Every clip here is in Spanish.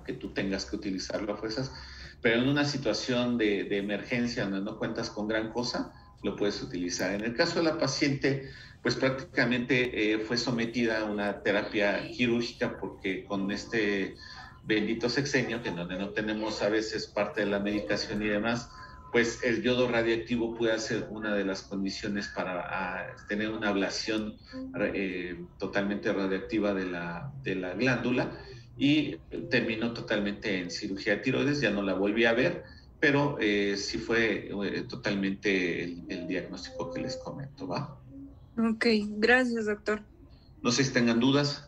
que tú tengas que utilizarlo a fuerzas, pero en una situación de emergencia donde no cuentas con gran cosa, lo puedes utilizar. En el caso de la paciente, pues prácticamente fue sometida a una terapia quirúrgica porque con este bendito sexenio, que en donde no tenemos a veces parte de la medicación y demás, pues el yodo radiactivo puede ser una de las condiciones para tener una ablación totalmente radiactiva de la glándula, y terminó totalmente en cirugía de tiroides. Ya no la volví a ver, pero sí fue totalmente el diagnóstico que les comento, ¿va? Ok, gracias, doctor. No sé si tengan dudas.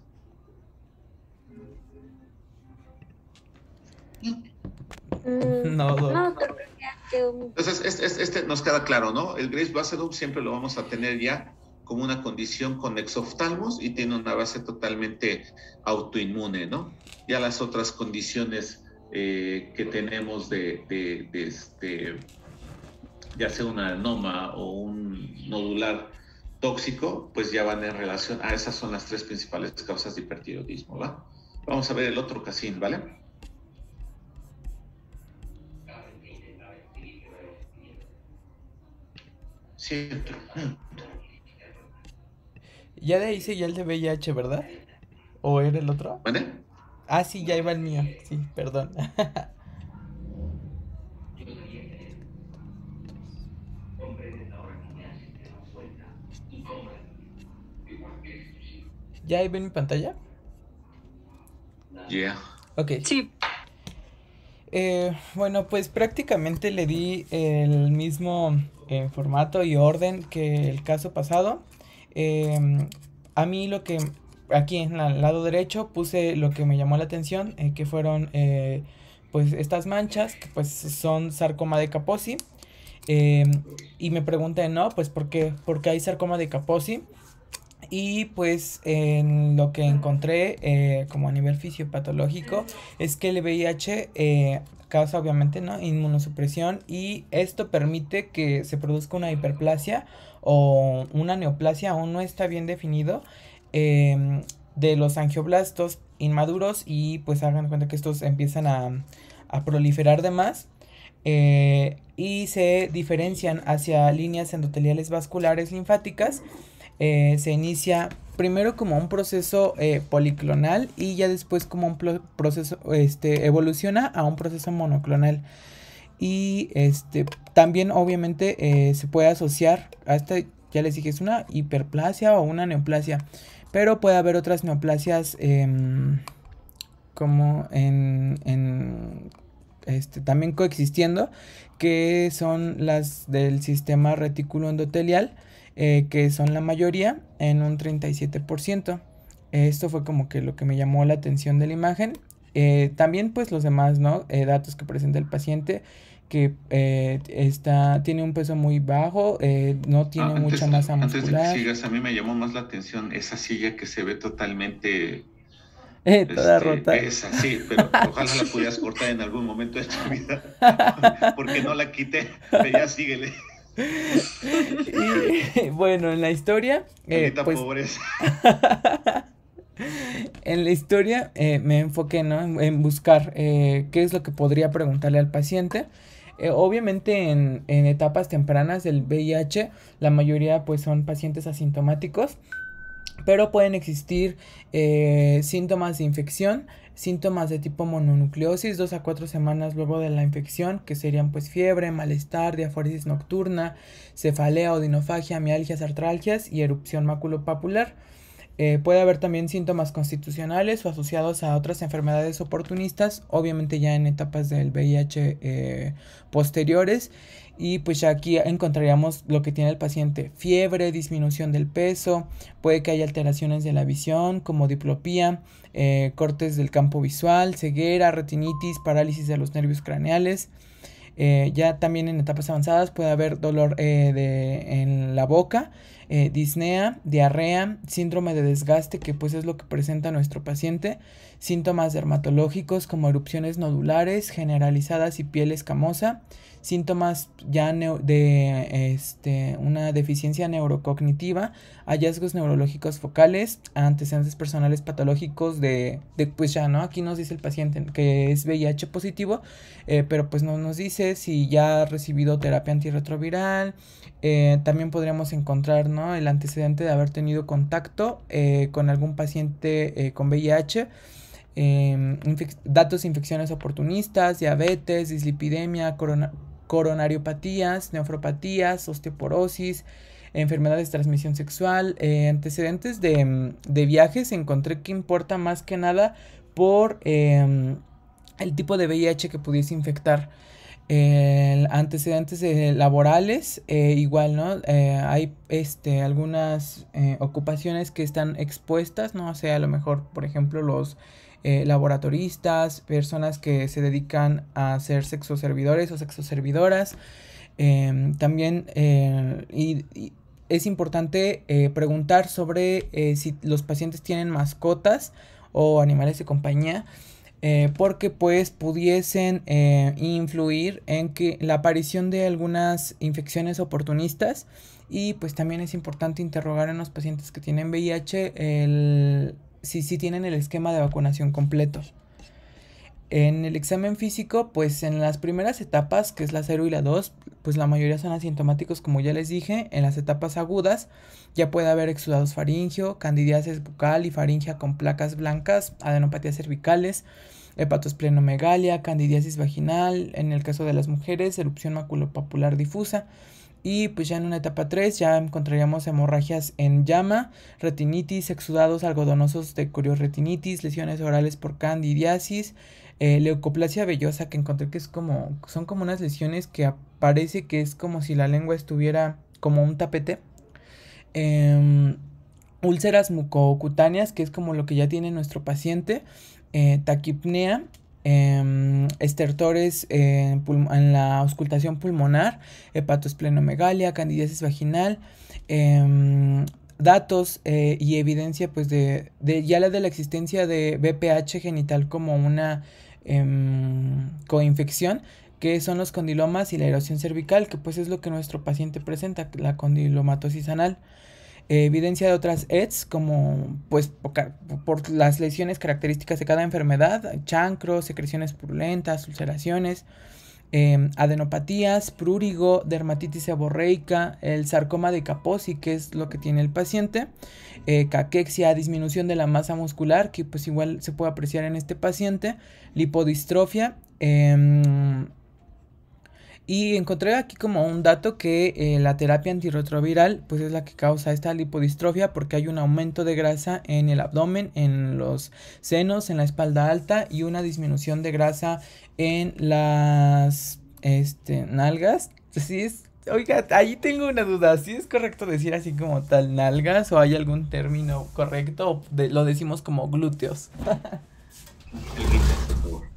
No, doc. No, creo que ya quedó muy claro. Entonces, este nos queda claro, ¿no? El Graves Basedow siempre lo vamos a tener ya como una condición con exoftalmos y tiene una base totalmente autoinmune, ¿no? Ya las otras condiciones que tenemos ya sea un adenoma o un nodular tóxico, pues ya van en relación a esas. Son las tres principales causas de hipertiroidismo, ¿va? Vamos a ver el otro casín, ¿vale? Sí. Ya de ahí seguía el de VIH, ¿verdad? ¿O era el otro? ¿Vale? Ah, sí, ya iba el mío. Sí, perdón. ¿Ya ahí ven mi pantalla? Yeah. Ok. Sí. Bueno, pues prácticamente le di el mismo formato y orden que el caso pasado. A mí lo que aquí en el lado derecho puse lo que me llamó la atención, que fueron pues estas manchas, que pues son sarcoma de Kaposi. Y me pregunté, ¿no? Pues ¿por qué hay sarcoma de Kaposi? Y pues en lo que encontré como a nivel fisiopatológico es que el VIH causa obviamente, ¿no?, inmunosupresión, y esto permite que se produzca una hiperplasia o una neoplasia, aún no está bien definido, de los angioblastos inmaduros, y pues hagan cuenta que estos empiezan a proliferar de más. Y se diferencian hacia líneas endoteliales vasculares linfáticas. Se inicia primero como un proceso policlonal, y ya después como un proceso, evoluciona a un proceso monoclonal. Y también obviamente se puede asociar a esta, ya les dije, es una hiperplasia o una neoplasia, pero puede haber otras neoplasias como también coexistiendo, que son las del sistema retículo endotelial, que son la mayoría, en un 37%. Esto fue como que lo que me llamó la atención de la imagen. También pues los demás, ¿no?, datos que presenta el paciente, que tiene un peso muy bajo, no tiene mucha masa muscular. Antes de que sigas, a mí me llamó más la atención esa silla que se ve totalmente toda rota. Esa, sí, pero ojalá la pudieras cortar en algún momento de tu vida, porque no la quité, pero ya síguele. Y bueno, en la historia, pues, pobreza. En la historia me enfoqué, ¿no?, en buscar qué es lo que podría preguntarle al paciente. Obviamente en etapas tempranas del VIH, la mayoría pues son pacientes asintomáticos, pero pueden existir síntomas de infección, síntomas de tipo mononucleosis 2 a 4 semanas luego de la infección, que serían pues fiebre, malestar, diaforesis nocturna, cefalea, odinofagia, mialgias, artralgias y erupción maculopapular. Puede haber también síntomas constitucionales o asociados a otras enfermedades oportunistas, obviamente ya en etapas del VIH posteriores. Y pues ya aquí encontraríamos lo que tiene el paciente: fiebre, disminución del peso, puede que haya alteraciones de la visión como diplopía, cortes del campo visual, ceguera, retinitis, parálisis de los nervios craneales. Ya también en etapas avanzadas puede haber dolor en la boca, disnea, diarrea, síndrome de desgaste, que pues es lo que presenta nuestro paciente, síntomas dermatológicos como erupciones nodulares generalizadas y piel escamosa, síntomas ya de una deficiencia neurocognitiva, hallazgos neurológicos focales, antecedentes personales patológicos pues ya, ¿no? Aquí nos dice el paciente que es VIH positivo, pero pues no nos dice si ya ha recibido terapia antirretroviral. También podríamos encontrar, ¿no?, el antecedente de haber tenido contacto con algún paciente con VIH. Datos de infecciones oportunistas, diabetes, dislipidemia, coronariopatías, nefropatías, osteoporosis, enfermedades de transmisión sexual, antecedentes de viajes. Encontré que importa más que nada por el tipo de VIH que pudiese infectar. Antecedentes laborales, igual, ¿no? Hay algunas ocupaciones que están expuestas, ¿no? O sea, a lo mejor, por ejemplo, los laboratoristas, personas que se dedican a ser sexoservidores o sexoservidoras. También y es importante preguntar sobre si los pacientes tienen mascotas o animales de compañía, porque pues pudiesen influir en que la aparición de algunas infecciones oportunistas. Y pues también es importante interrogar en los pacientes que tienen VIH si tienen el esquema de vacunación completo. En el examen físico, pues en las primeras etapas, que es la 0 y la 2, pues la mayoría son asintomáticos, como ya les dije. En las etapas agudas ya puede haber exudados faringio, candidiasis bucal y faringia con placas blancas, adenopatías cervicales, hepatosplenomegalia, candidiasis vaginal, en el caso de las mujeres, erupción maculopapular difusa. Y pues ya en una etapa 3 ya encontraríamos hemorragias en llama, retinitis, exudados algodonosos de corioretinitis, lesiones orales por candidiasis, leucoplasia vellosa, que encontré que son como unas lesiones que parece que es como si la lengua estuviera como un tapete. Úlceras mucocutáneas, que es como lo que ya tiene nuestro paciente, taquipnea, estertores en la auscultación pulmonar, hepatosplenomegalia, candidiasis vaginal, datos y evidencia pues de la existencia de BPH genital como una coinfección, que son los condilomas y la erosión cervical, que pues es lo que nuestro paciente presenta, la condilomatosis anal. Evidencia de otras EDS, como pues por las lesiones características de cada enfermedad, chancro, secreciones purulentas, ulceraciones, adenopatías, prurigo, dermatitis seborreica, el sarcoma de Kaposi, que es lo que tiene el paciente, caquexia, disminución de la masa muscular, que pues igual se puede apreciar en este paciente, lipodistrofia. Y encontré aquí como un dato que la terapia antirretroviral pues es la que causa esta lipodistrofia, porque hay un aumento de grasa en el abdomen, en los senos, en la espalda alta, y una disminución de grasa en las nalgas. ¿Sí es? Oiga, ahí tengo una duda, ¿sí es correcto decir así como tal nalgas o hay algún término correcto o lo decimos como glúteos? El glúteo, por favor.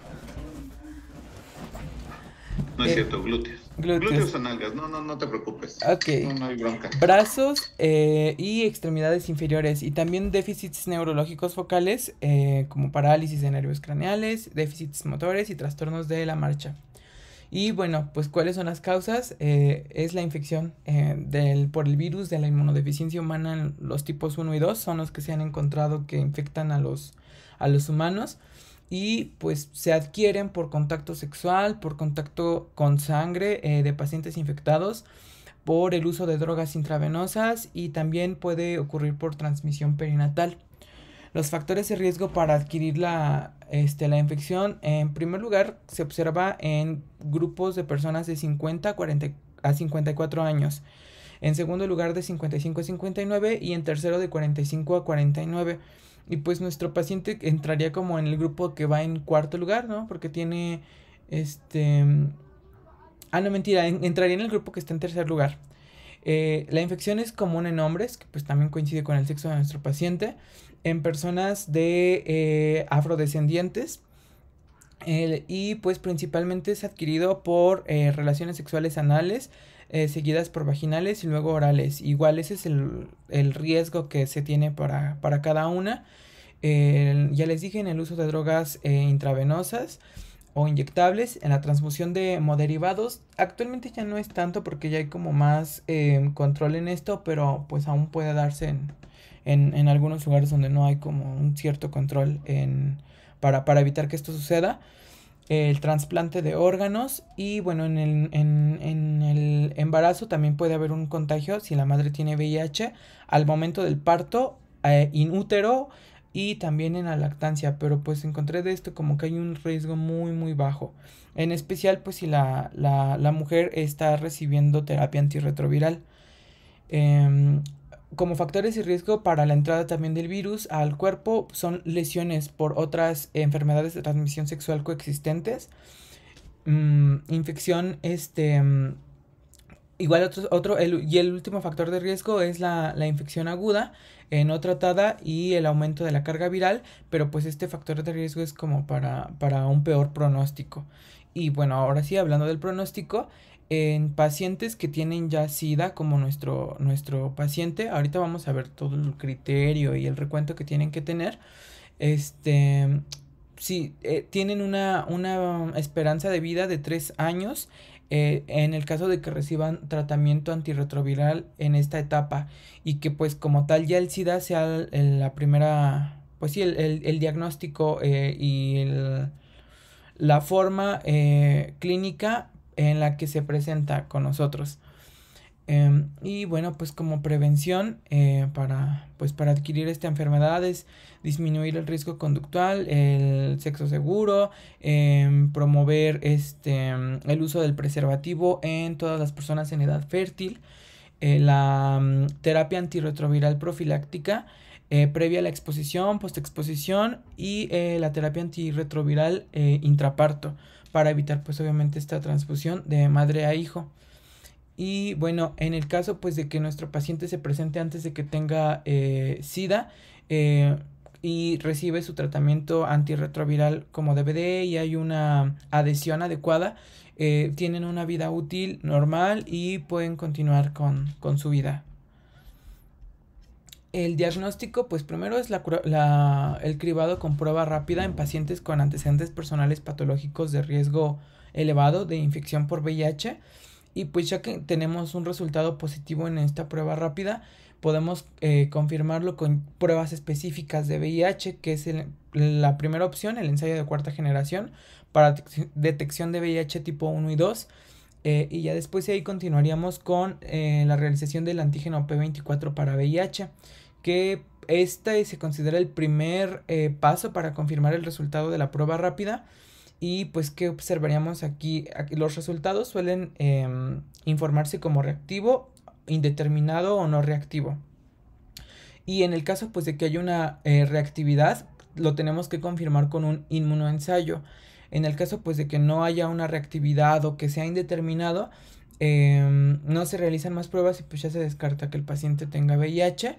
No es cierto, glúteos. Glúteos o nalgas, no te preocupes. Ok. No hay bronca. Brazos y extremidades inferiores, y también déficits neurológicos focales, como parálisis de nervios craneales, déficits motores y trastornos de la marcha. Y bueno, pues ¿cuáles son las causas? Es la infección por el virus de la inmunodeficiencia humana. Los tipos 1 y 2 son los que se han encontrado que infectan a los humanos. Y pues se adquieren por contacto sexual, por contacto con sangre de pacientes infectados, por el uso de drogas intravenosas, y también puede ocurrir por transmisión perinatal. Los factores de riesgo para adquirir la infección, en primer lugar, se observa en grupos de personas de 50 a 54 años. En segundo lugar, de 55 a 59, y en tercero, de 45 a 49. Y pues nuestro paciente entraría como en el grupo que va en cuarto lugar, ¿no? Porque tiene no, mentira, entraría en el grupo que está en tercer lugar. La infección es común en hombres, que pues también coincide con el sexo de nuestro paciente, en personas de afrodescendientes, y pues principalmente es adquirido por relaciones sexuales anales, seguidas por vaginales y luego orales. Igual ese es el riesgo que se tiene para cada una. Ya les dije, en el uso de drogas intravenosas o inyectables, en la transfusión de hemoderivados, actualmente ya no es tanto porque ya hay como más control en esto, pero pues aún puede darse en algunos lugares donde no hay como un cierto control para evitar que esto suceda. El trasplante de órganos y bueno, en el embarazo también puede haber un contagio si la madre tiene VIH al momento del parto, in útero y también en la lactancia, pero pues encontré de esto como que hay un riesgo muy bajo, en especial pues si la mujer está recibiendo terapia antirretroviral. Como factores de riesgo para la entrada también del virus al cuerpo son lesiones por otras enfermedades de transmisión sexual coexistentes, infección, igual el último factor de riesgo es la infección aguda no tratada y el aumento de la carga viral, pero pues este factor de riesgo es como para un peor pronóstico. Y bueno, ahora sí, hablando del pronóstico, en pacientes que tienen ya SIDA, como nuestro paciente, ahorita vamos a ver todo el criterio y el recuento que tienen que tener. Sí, tienen una esperanza de vida de 3 años en el caso de que reciban tratamiento antirretroviral en esta etapa y que pues como tal ya el SIDA sea la primera, pues sí, el diagnóstico y la forma clínica en la que se presenta con nosotros. Y bueno, pues como prevención para adquirir esta enfermedad es disminuir el riesgo conductual, el sexo seguro, promover el uso del preservativo en todas las personas en edad fértil, la terapia antirretroviral profiláctica previa a la exposición, postexposición y la terapia antirretroviral intraparto para evitar pues obviamente esta transfusión de madre a hijo. Y bueno, en el caso pues de que nuestro paciente se presente antes de que tenga SIDA y recibe su tratamiento antirretroviral como DVD y hay una adhesión adecuada, tienen una vida útil normal y pueden continuar con su vida. El diagnóstico, pues primero es el cribado con prueba rápida en pacientes con antecedentes personales patológicos de riesgo elevado de infección por VIH. Y pues ya que tenemos un resultado positivo en esta prueba rápida, podemos confirmarlo con pruebas específicas de VIH, que es la primera opción, el ensayo de cuarta generación para detección de VIH tipo 1 y 2. Y ya después de ahí continuaríamos con la realización del antígeno P24 para VIH, que se considera el primer paso para confirmar el resultado de la prueba rápida. Y pues que observaríamos aquí los resultados suelen informarse como reactivo, indeterminado o no reactivo. Y en el caso pues de que haya una reactividad, lo tenemos que confirmar con un inmunoensayo. En el caso pues de que no haya una reactividad o que sea indeterminado, no se realizan más pruebas y pues ya se descarta que el paciente tenga VIH.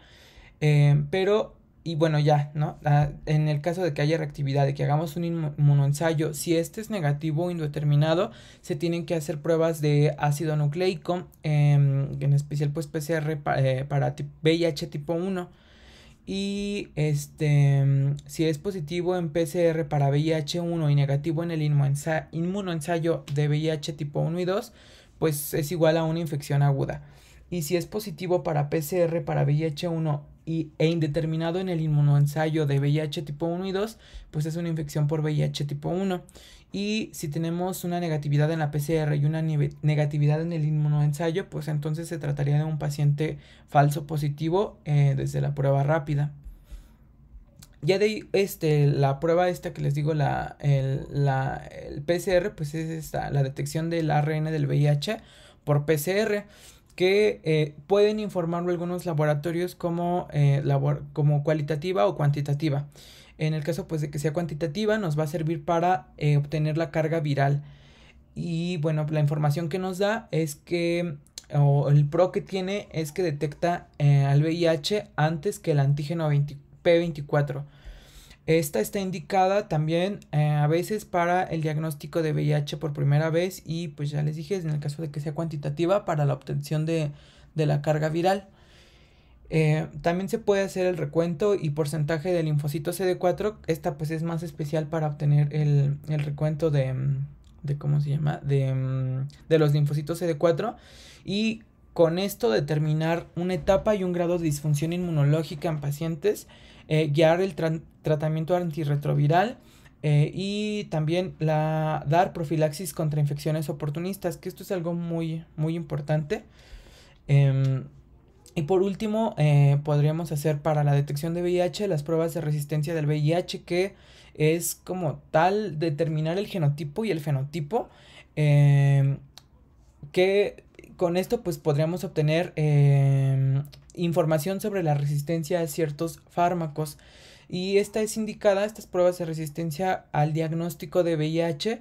Y bueno, ya, ¿no? En el caso de que haya reactividad, de que hagamos un inmunoensayo, si este es negativo o indeterminado, se tienen que hacer pruebas de ácido nucleico, en especial pues PCR para VIH tipo 1. Y si es positivo en PCR para VIH1 y negativo en el inmunoensayo de VIH tipo 1 y 2, pues es igual a una infección aguda. Y si es positivo para PCR para VIH1 e indeterminado en el inmunoensayo de VIH tipo 1 y 2, pues es una infección por VIH tipo 1. Y si tenemos una negatividad en la PCR y una negatividad en el inmunoensayo, pues entonces se trataría de un paciente falso positivo desde la prueba rápida. Ya de la prueba que les digo, el PCR, pues es la detección del ARN del VIH por PCR, que pueden informarlo algunos laboratorios como cualitativa o cuantitativa. En el caso pues de que sea cuantitativa, nos va a servir para obtener la carga viral. Y bueno, la información que nos da es que, o el PRO que tiene, es que detecta al VIH antes que el antígeno P24. Esta está indicada también a veces para el diagnóstico de VIH por primera vez y pues ya les dije, en el caso de que sea cuantitativa, para la obtención de la carga viral. También se puede hacer el recuento y porcentaje de linfocito CD4. Esta pues es más especial para obtener el recuento de ¿cómo se llama? De los linfocitos CD4 y con esto determinar una etapa y un grado de disfunción inmunológica en pacientes, guiar el tratamiento antirretroviral y también dar profilaxis contra infecciones oportunistas, que esto es algo muy, muy importante. Y por último, podríamos hacer para la detección de VIH las pruebas de resistencia del VIH, que es como tal determinar el genotipo y el fenotipo, que con esto pues podríamos obtener información sobre la resistencia a ciertos fármacos. Y esta es indicada, estas pruebas de resistencia al diagnóstico de VIH,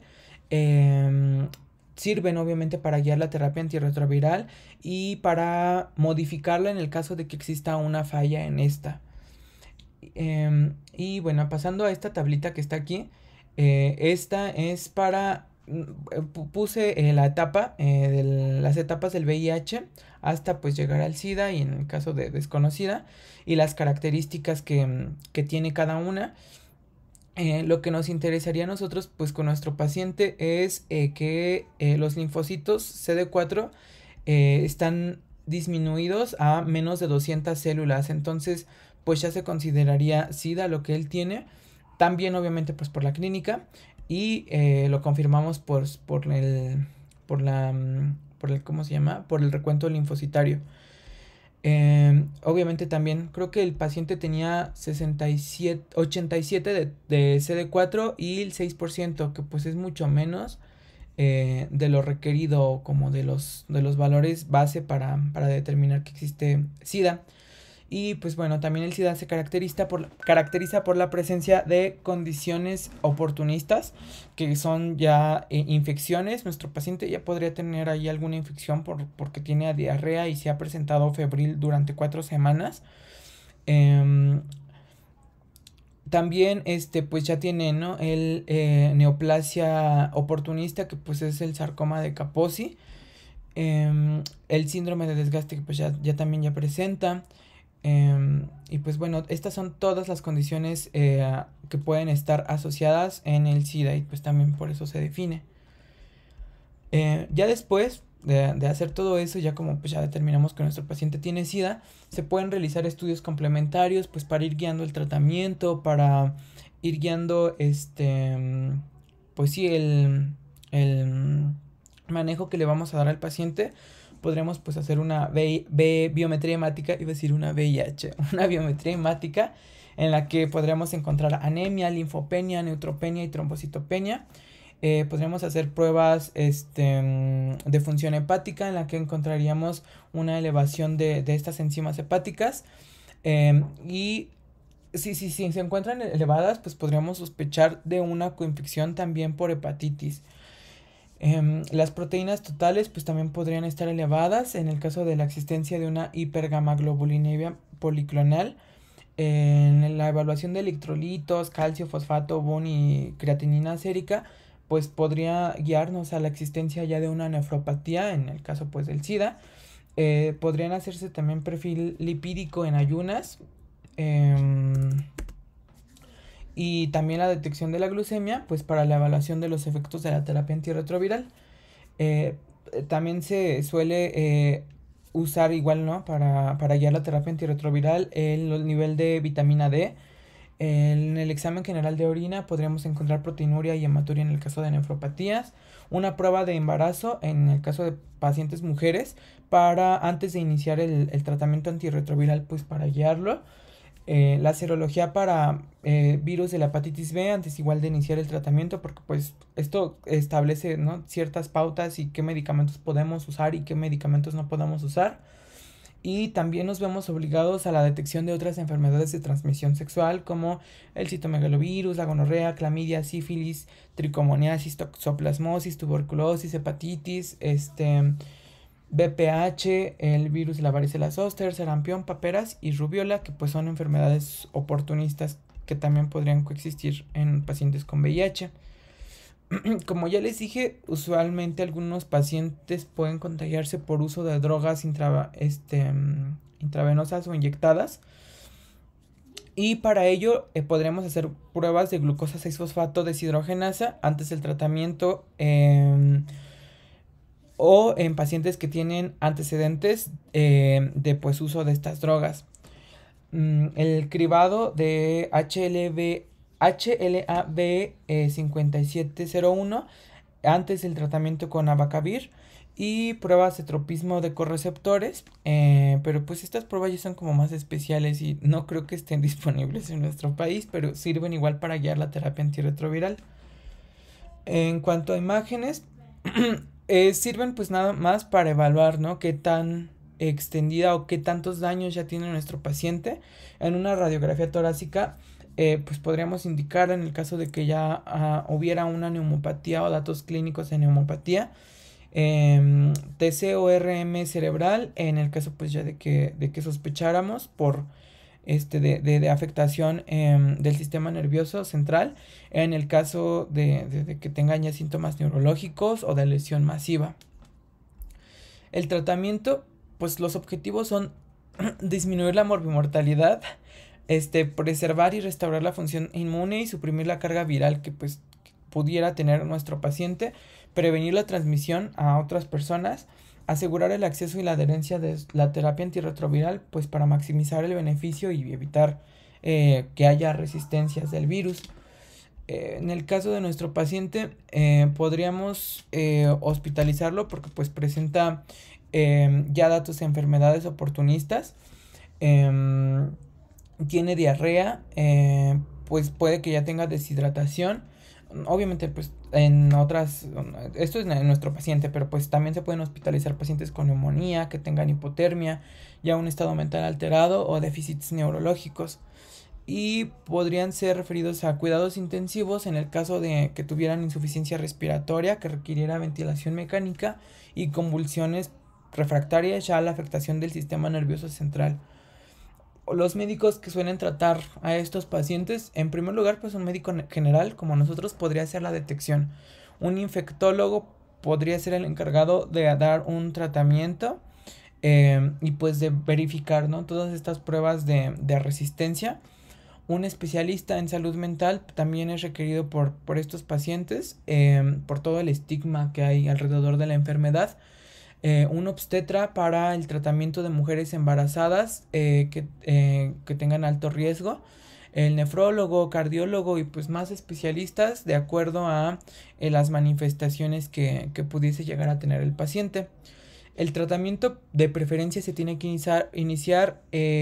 sirven obviamente para guiar la terapia antirretroviral y para modificarla en el caso de que exista una falla en esta. Y bueno, pasando a esta tablita que está aquí, esta es para... puse la etapa de las etapas del VIH hasta pues llegar al SIDA y en el caso de desconocida y las características que tiene cada una. Lo que nos interesaría a nosotros pues con nuestro paciente es que los linfocitos CD4 están disminuidos a menos de 200 células, entonces pues ya se consideraría SIDA lo que él tiene, también obviamente pues por la clínica y lo confirmamos por el ¿cómo se llama? Por el recuento linfocitario. Obviamente también creo que el paciente tenía 87 de CD4 y el 6%, que pues es mucho menos de lo requerido como de los valores base para determinar que existe SIDA. Y pues bueno, también el SIDA se caracteriza por la presencia de condiciones oportunistas, que son ya infecciones. Nuestro paciente ya podría tener ahí alguna infección porque tiene diarrea y se ha presentado febril durante 4 semanas. También pues ya tiene, ¿no? El neoplasia oportunista, que pues es el sarcoma de Kaposi. El síndrome de desgaste, que pues ya también ya presenta. Y pues bueno, estas son todas las condiciones que pueden estar asociadas en el SIDA y pues también por eso se define. Ya después de hacer todo eso, ya como pues ya determinamos que nuestro paciente tiene SIDA, se pueden realizar estudios complementarios pues para ir guiando el tratamiento, para ir guiando pues sí el manejo que le vamos a dar al paciente. Podremos pues hacer una biometría hemática, iba a decir una VIH, una biometría hemática en la que podremos encontrar anemia, linfopenia, neutropenia y trombocitopenia. Podríamos hacer pruebas de función hepática en la que encontraríamos una elevación de estas enzimas hepáticas. Y si se encuentran elevadas, pues podríamos sospechar de una coinfección también por hepatitis. Las proteínas totales pues también podrían estar elevadas en el caso de la existencia de una hipergamaglobulinemia policlonal. En la evaluación de electrolitos, calcio, fosfato, BUN y creatinina sérica, pues podría guiarnos a la existencia ya de una nefropatía en el caso pues del SIDA. Podrían hacerse también perfil lipídico en ayunas. Y también la detección de la glucemia, pues para la evaluación de los efectos de la terapia antirretroviral. También se suele usar igual, ¿no? Para guiar la terapia antirretroviral el nivel de vitamina D. En el examen general de orina podríamos encontrar proteinuria y hematuria en el caso de nefropatías. Una prueba de embarazo en el caso de pacientes mujeres para antes de iniciar el tratamiento antirretroviral, pues para guiarlo. La serología para virus de la hepatitis B antes igual de iniciar el tratamiento, porque pues esto establece, ¿no? Ciertas pautas y qué medicamentos podemos usar y qué medicamentos no podemos usar. Y también nos vemos obligados a la detección de otras enfermedades de transmisión sexual como el citomegalovirus, la gonorrea, clamidia, sífilis, tricomoniasis, toxoplasmosis, tuberculosis, hepatitis, BPH, el virus de la varicela zoster, sarampión, paperas y rubiola, que pues son enfermedades oportunistas que también podrían coexistir en pacientes con VIH. Como ya les dije, usualmente algunos pacientes pueden contagiarse por uso de drogas intravenosas o inyectadas. Y para ello podremos hacer pruebas de glucosa 6-fosfato deshidrogenasa antes del tratamiento o en pacientes que tienen antecedentes de pues uso de estas drogas. El cribado de HLA-B5701 antes del tratamiento con abacavir y pruebas de tropismo de correceptores, pero pues estas pruebas ya son como más especiales y no creo que estén disponibles en nuestro país, pero sirven igual para guiar la terapia antirretroviral. En cuanto a imágenes, sirven pues nada más para evaluar, ¿no?, qué tan extendida o qué tantos daños ya tiene nuestro paciente. En una radiografía torácica pues podríamos indicar, en el caso de que ya hubiera una neumopatía o datos clínicos de neumopatía, TC-RM cerebral, en el caso pues ya de que sospecháramos por de afectación del sistema nervioso central, en el caso de que tengan ya síntomas neurológicos o de lesión masiva. El tratamiento, pues los objetivos son disminuir la morbimortalidad, preservar y restaurar la función inmune y suprimir la carga viral que pues pudiera tener nuestro paciente, prevenir la transmisión a otras personas, asegurar el acceso y la adherencia de la terapia antirretroviral pues para maximizar el beneficio y evitar que haya resistencias del virus. En el caso de nuestro paciente podríamos hospitalizarlo porque pues presenta ya datos de enfermedades oportunistas, tiene diarrea, pues puede que ya tenga deshidratación. Obviamente pues en otras, esto es en nuestro paciente, pero pues también se pueden hospitalizar pacientes con neumonía, que tengan hipotermia, ya un estado mental alterado o déficits neurológicos, y podrían ser referidos a cuidados intensivos en el caso de que tuvieran insuficiencia respiratoria que requiriera ventilación mecánica y convulsiones refractarias ya a la afectación del sistema nervioso central. Los médicos que suelen tratar a estos pacientes, en primer lugar, pues un médico general como nosotros podría hacer la detección. Un infectólogo podría ser el encargado de dar un tratamiento y pues de verificar, ¿no?, todas estas pruebas de resistencia. Un especialista en salud mental también es requerido por estos pacientes por todo el estigma que hay alrededor de la enfermedad. Un obstetra para el tratamiento de mujeres embarazadas que tengan alto riesgo, el nefrólogo, cardiólogo y pues más especialistas de acuerdo a las manifestaciones que pudiese llegar a tener el paciente. El tratamiento de preferencia se tiene que iniciar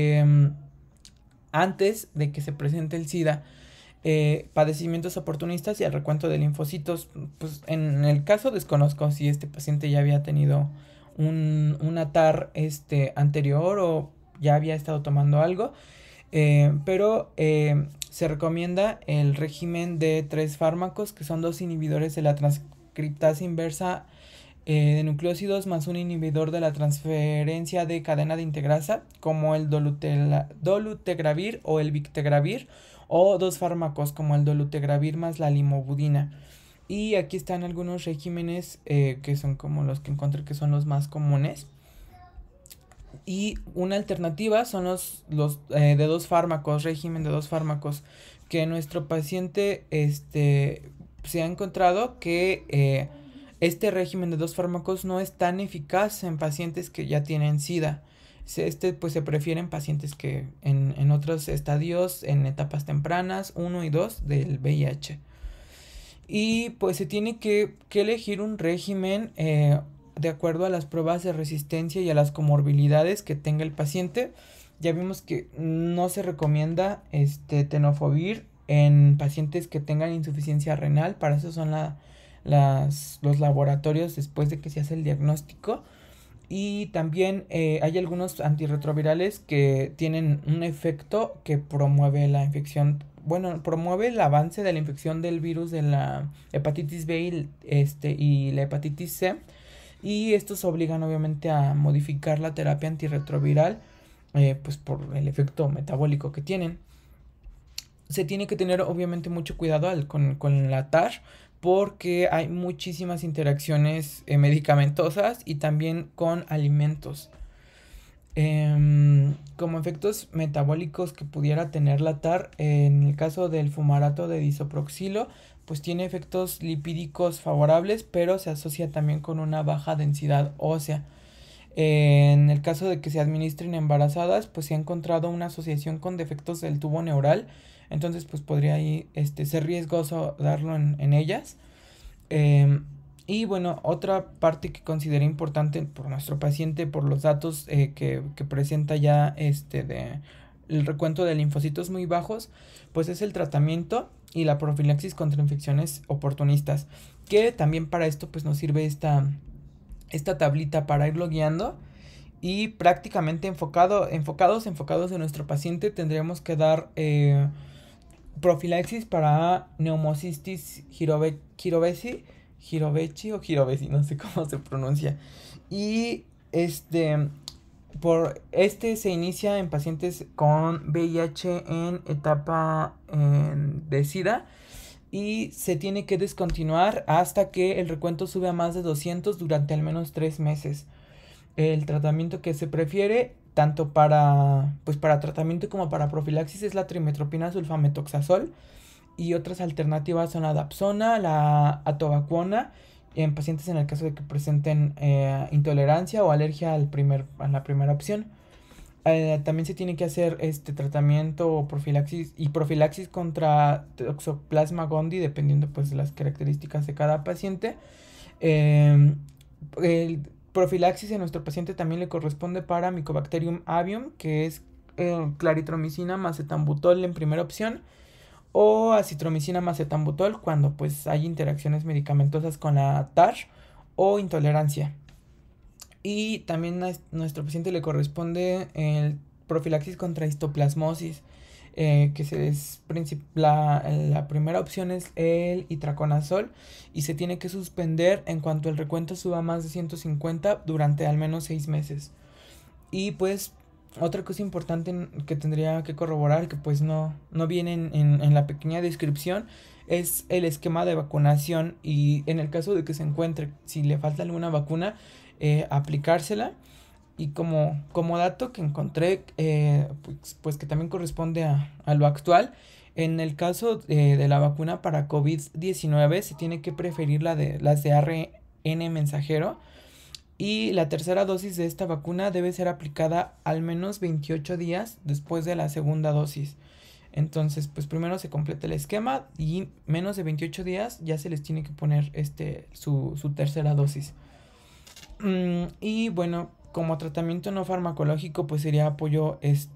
antes de que se presente el SIDA, padecimientos oportunistas y el recuento de linfocitos. Pues en el caso desconozco si este paciente ya había tenido un ATAR anterior o ya había estado tomando algo, pero se recomienda el régimen de 3 fármacos que son 2 inhibidores de la transcriptasa inversa de nucleósidos más un inhibidor de la transferencia de cadena de integrasa como el dolutegravir o el bictegravir, o 2 fármacos como el dolutegravir más la limobudina. Y aquí están algunos regímenes que son como los que encontré que son los más comunes. Y una alternativa son los de 2 fármacos, régimen de 2 fármacos, que nuestro paciente se ha encontrado que este régimen de 2 fármacos no es tan eficaz en pacientes que ya tienen SIDA. Pues se prefiere en pacientes que en otros estadios, en etapas tempranas, 1 y 2 del VIH. Y pues se tiene que elegir un régimen de acuerdo a las pruebas de resistencia y a las comorbilidades que tenga el paciente. Ya vimos que no se recomienda tenofovir en pacientes que tengan insuficiencia renal. Para eso son los laboratorios después de que se hace el diagnóstico. Y también hay algunos antirretrovirales que tienen un efecto que promueve la infección. Bueno, promueve el avance de la infección del virus de la hepatitis B y la hepatitis C. Y estos obligan obviamente a modificar la terapia antirretroviral pues por el efecto metabólico que tienen. se tiene que tener obviamente mucho cuidado con la TAR porque hay muchísimas interacciones medicamentosas y también con alimentos. Como efectos metabólicos que pudiera tener la TAR, en el caso del fumarato de disoproxilo, pues tiene efectos lipídicos favorables, pero se asocia también con una baja densidad ósea. En el caso de que se administren embarazadas, pues se ha encontrado una asociación con defectos del tubo neural, entonces pues podría ahí ser riesgoso darlo en ellas. Y bueno, otra parte que consideré importante por nuestro paciente, por los datos que presenta ya de el recuento de linfocitos muy bajos, pues es el tratamiento y la profilaxis contra infecciones oportunistas, que también para esto pues nos sirve esta tablita para irlo guiando y prácticamente enfocados en nuestro paciente tendríamos que dar profilaxis para neumocistis Girovechi o Girovesi, no sé cómo se pronuncia. Y se inicia en pacientes con VIH en etapa de SIDA y se tiene que descontinuar hasta que el recuento sube a más de 200 durante al menos 3 meses. El tratamiento que se prefiere tanto para tratamiento como para profilaxis es la trimetropina sulfametoxazol y otras alternativas son la dapsona, la atovaquona en pacientes en el caso de que presenten intolerancia o alergia a la primera opción. También se tiene que hacer tratamiento o profilaxis contra Toxoplasma gondii dependiendo pues de las características de cada paciente. El profilaxis en nuestro paciente también le corresponde para Mycobacterium avium, que es claritromicina más etambutol en primera opción, o acitromicina más etambutol cuando pues hay interacciones medicamentosas con la TAR o intolerancia. Y también a nuestro paciente le corresponde el profilaxis contra histoplasmosis, la primera opción es el itraconazol y se tiene que suspender en cuanto el recuento suba a más de 150 durante al menos 6 meses. Y pues otra cosa importante que tendría que corroborar, que pues no viene en la pequeña descripción, es el esquema de vacunación y en el caso de que se encuentre, si le falta alguna vacuna, aplicársela. Y como dato que encontré, pues que también corresponde a lo actual, en el caso de la vacuna para COVID-19 se tiene que preferir las de ARN mensajero. Y la tercera dosis de esta vacuna debe ser aplicada al menos 28 días después de la segunda dosis. Entonces, pues primero se completa el esquema y menos de 28 días ya se les tiene que poner su tercera dosis. Y bueno, como tratamiento no farmacológico, pues sería apoyo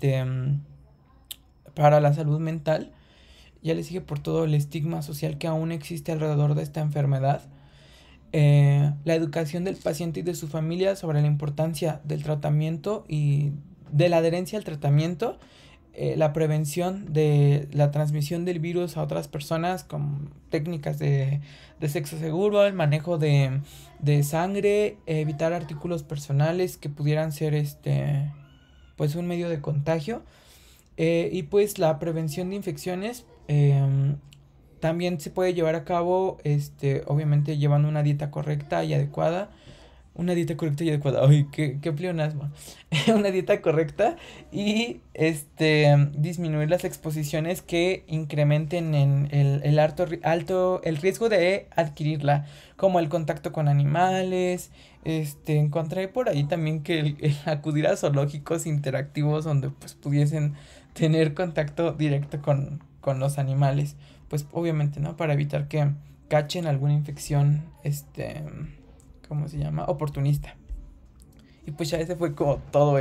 para la salud mental. Ya les dije por todo el estigma social que aún existe alrededor de esta enfermedad. La educación del paciente y de su familia sobre la importancia del tratamiento y de la adherencia al tratamiento, la prevención de la transmisión del virus a otras personas con técnicas de sexo seguro, el manejo de sangre, evitar artículos personales que pudieran ser pues un medio de contagio, y pues la prevención de infecciones. También se puede llevar a cabo, obviamente llevando una dieta correcta y adecuada. Una dieta correcta y adecuada. Ay, qué pleonasmo. Una dieta correcta y disminuir las exposiciones que incrementen en el riesgo de adquirirla, como el contacto con animales. Encontré por ahí también que el acudir a zoológicos interactivos donde pues pudiesen tener contacto directo con los animales, pues obviamente, ¿no? Para evitar que cachen alguna infección, ¿cómo se llama? Oportunista. Y pues ya ese fue como todo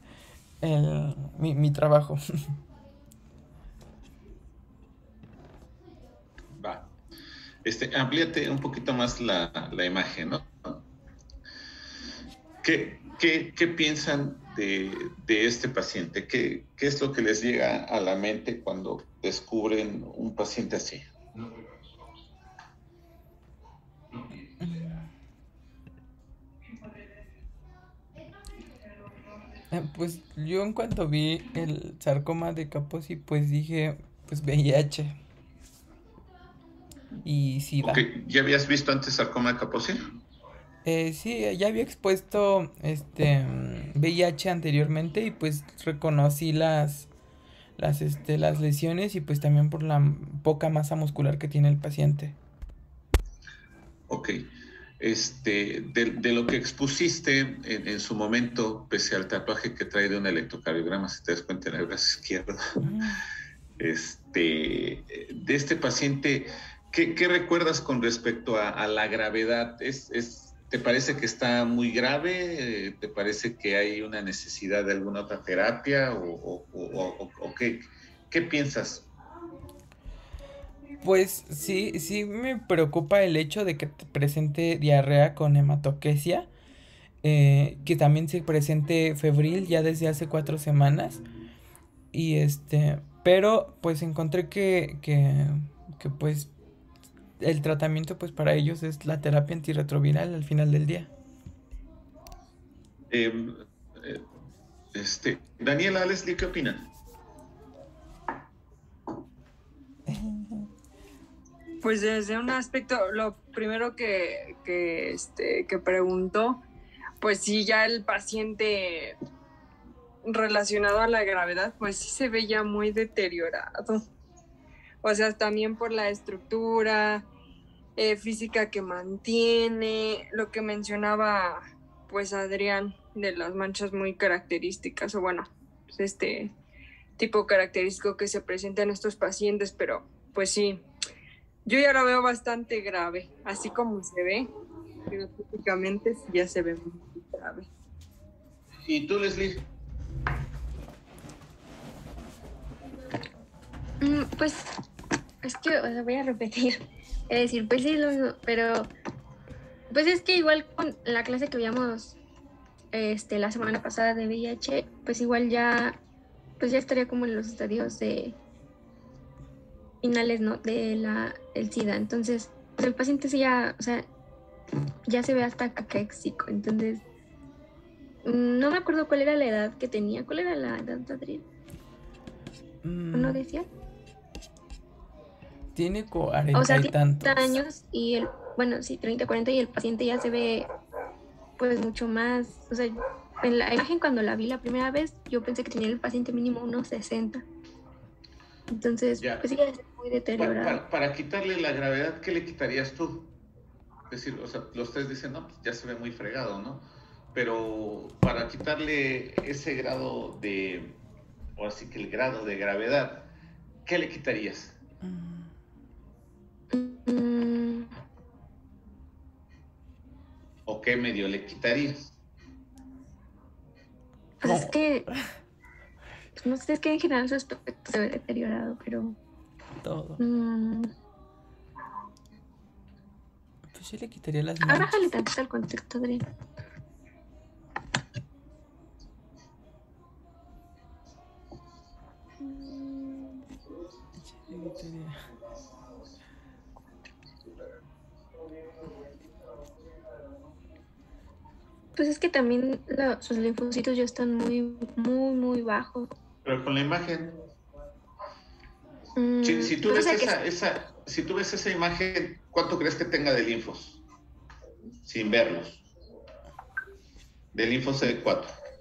mi trabajo. Va. Amplíate un poquito más la imagen, ¿no? ¿Qué piensan de este paciente? ¿Qué es lo que les llega a la mente cuando descubren un paciente así? Pues yo en cuanto vi el sarcoma de Kaposi, pues dije, pues VIH y SIDA. Okay. ¿Ya habías visto antes sarcoma de Kaposi? Sí, ya había expuesto VIH anteriormente y pues reconocí las lesiones y pues también por la poca masa muscular que tiene el paciente. Ok. De lo que expusiste en su momento, pese al tatuaje que trae de un electrocardiograma, si te das cuenta, en el brazo izquierdo, de este paciente, ¿qué recuerdas con respecto a la gravedad? ¿Te parece que está muy grave? ¿Te parece que hay una necesidad de alguna otra terapia? ¿O qué piensas? Pues sí me preocupa el hecho de que te presente diarrea con hematoquesia, que también se presente febril ya desde hace 4 semanas. Y pero pues encontré que pues el tratamiento pues para ellos es la terapia antirretroviral al final del día. Daniela, Leslie, ¿qué opinan? Pues desde un aspecto, lo primero que preguntó, pues sí, ya el paciente relacionado a la gravedad, pues sí se ve ya muy deteriorado. O sea, también por la estructura física que mantiene, lo que mencionaba pues Adrián, de las manchas muy características, o bueno, pues tipo característico que se presenta en estos pacientes, pero pues sí, yo ya lo veo bastante grave, así como se ve, pero típicamente ya se ve muy grave. ¿Y tú, Leslie? Pues es que, o sea, voy a repetir, es decir, pues sí, pero pues es que igual con la clase que veíamos la semana pasada de VIH, pues igual ya estaría como en los estadios de finales, ¿no? del SIDA. Entonces, pues el paciente sí ya, o sea, ya se ve hasta caquéxico. Entonces, no me acuerdo cuál era la edad que tenía. ¿Cuál era la edad, Adrián? ¿No decía? Tiene 40 o sea, y tantos. 30 años y bueno, sí, 30, 40 y el paciente ya se ve pues mucho más, o sea, en la imagen cuando la vi la primera vez, yo pensé que tenía el paciente mínimo unos 60. Entonces, ya. Pues sí, ya es muy deteriorado. Para quitarle la gravedad, ¿qué le quitarías tú? Es decir, o sea, los tres dicen, no, pues ya se ve muy fregado, ¿no? Pero para quitarle ese grado o así que el grado de gravedad, ¿qué le quitarías? ¿O qué medio le quitarías? Pues es que, pues no sé, es que en general su aspecto se ve deteriorado, pero... Todo. Pues yo le quitaría las manchas. Bájale tantito al contexto, Adrián. Pues es que también sus linfocitos ya están muy, muy, muy bajos. Pero con la imagen. Si tú ves si tú ves esa imagen, ¿cuánto crees que tenga de linfos? Sin verlos. De linfos CD4.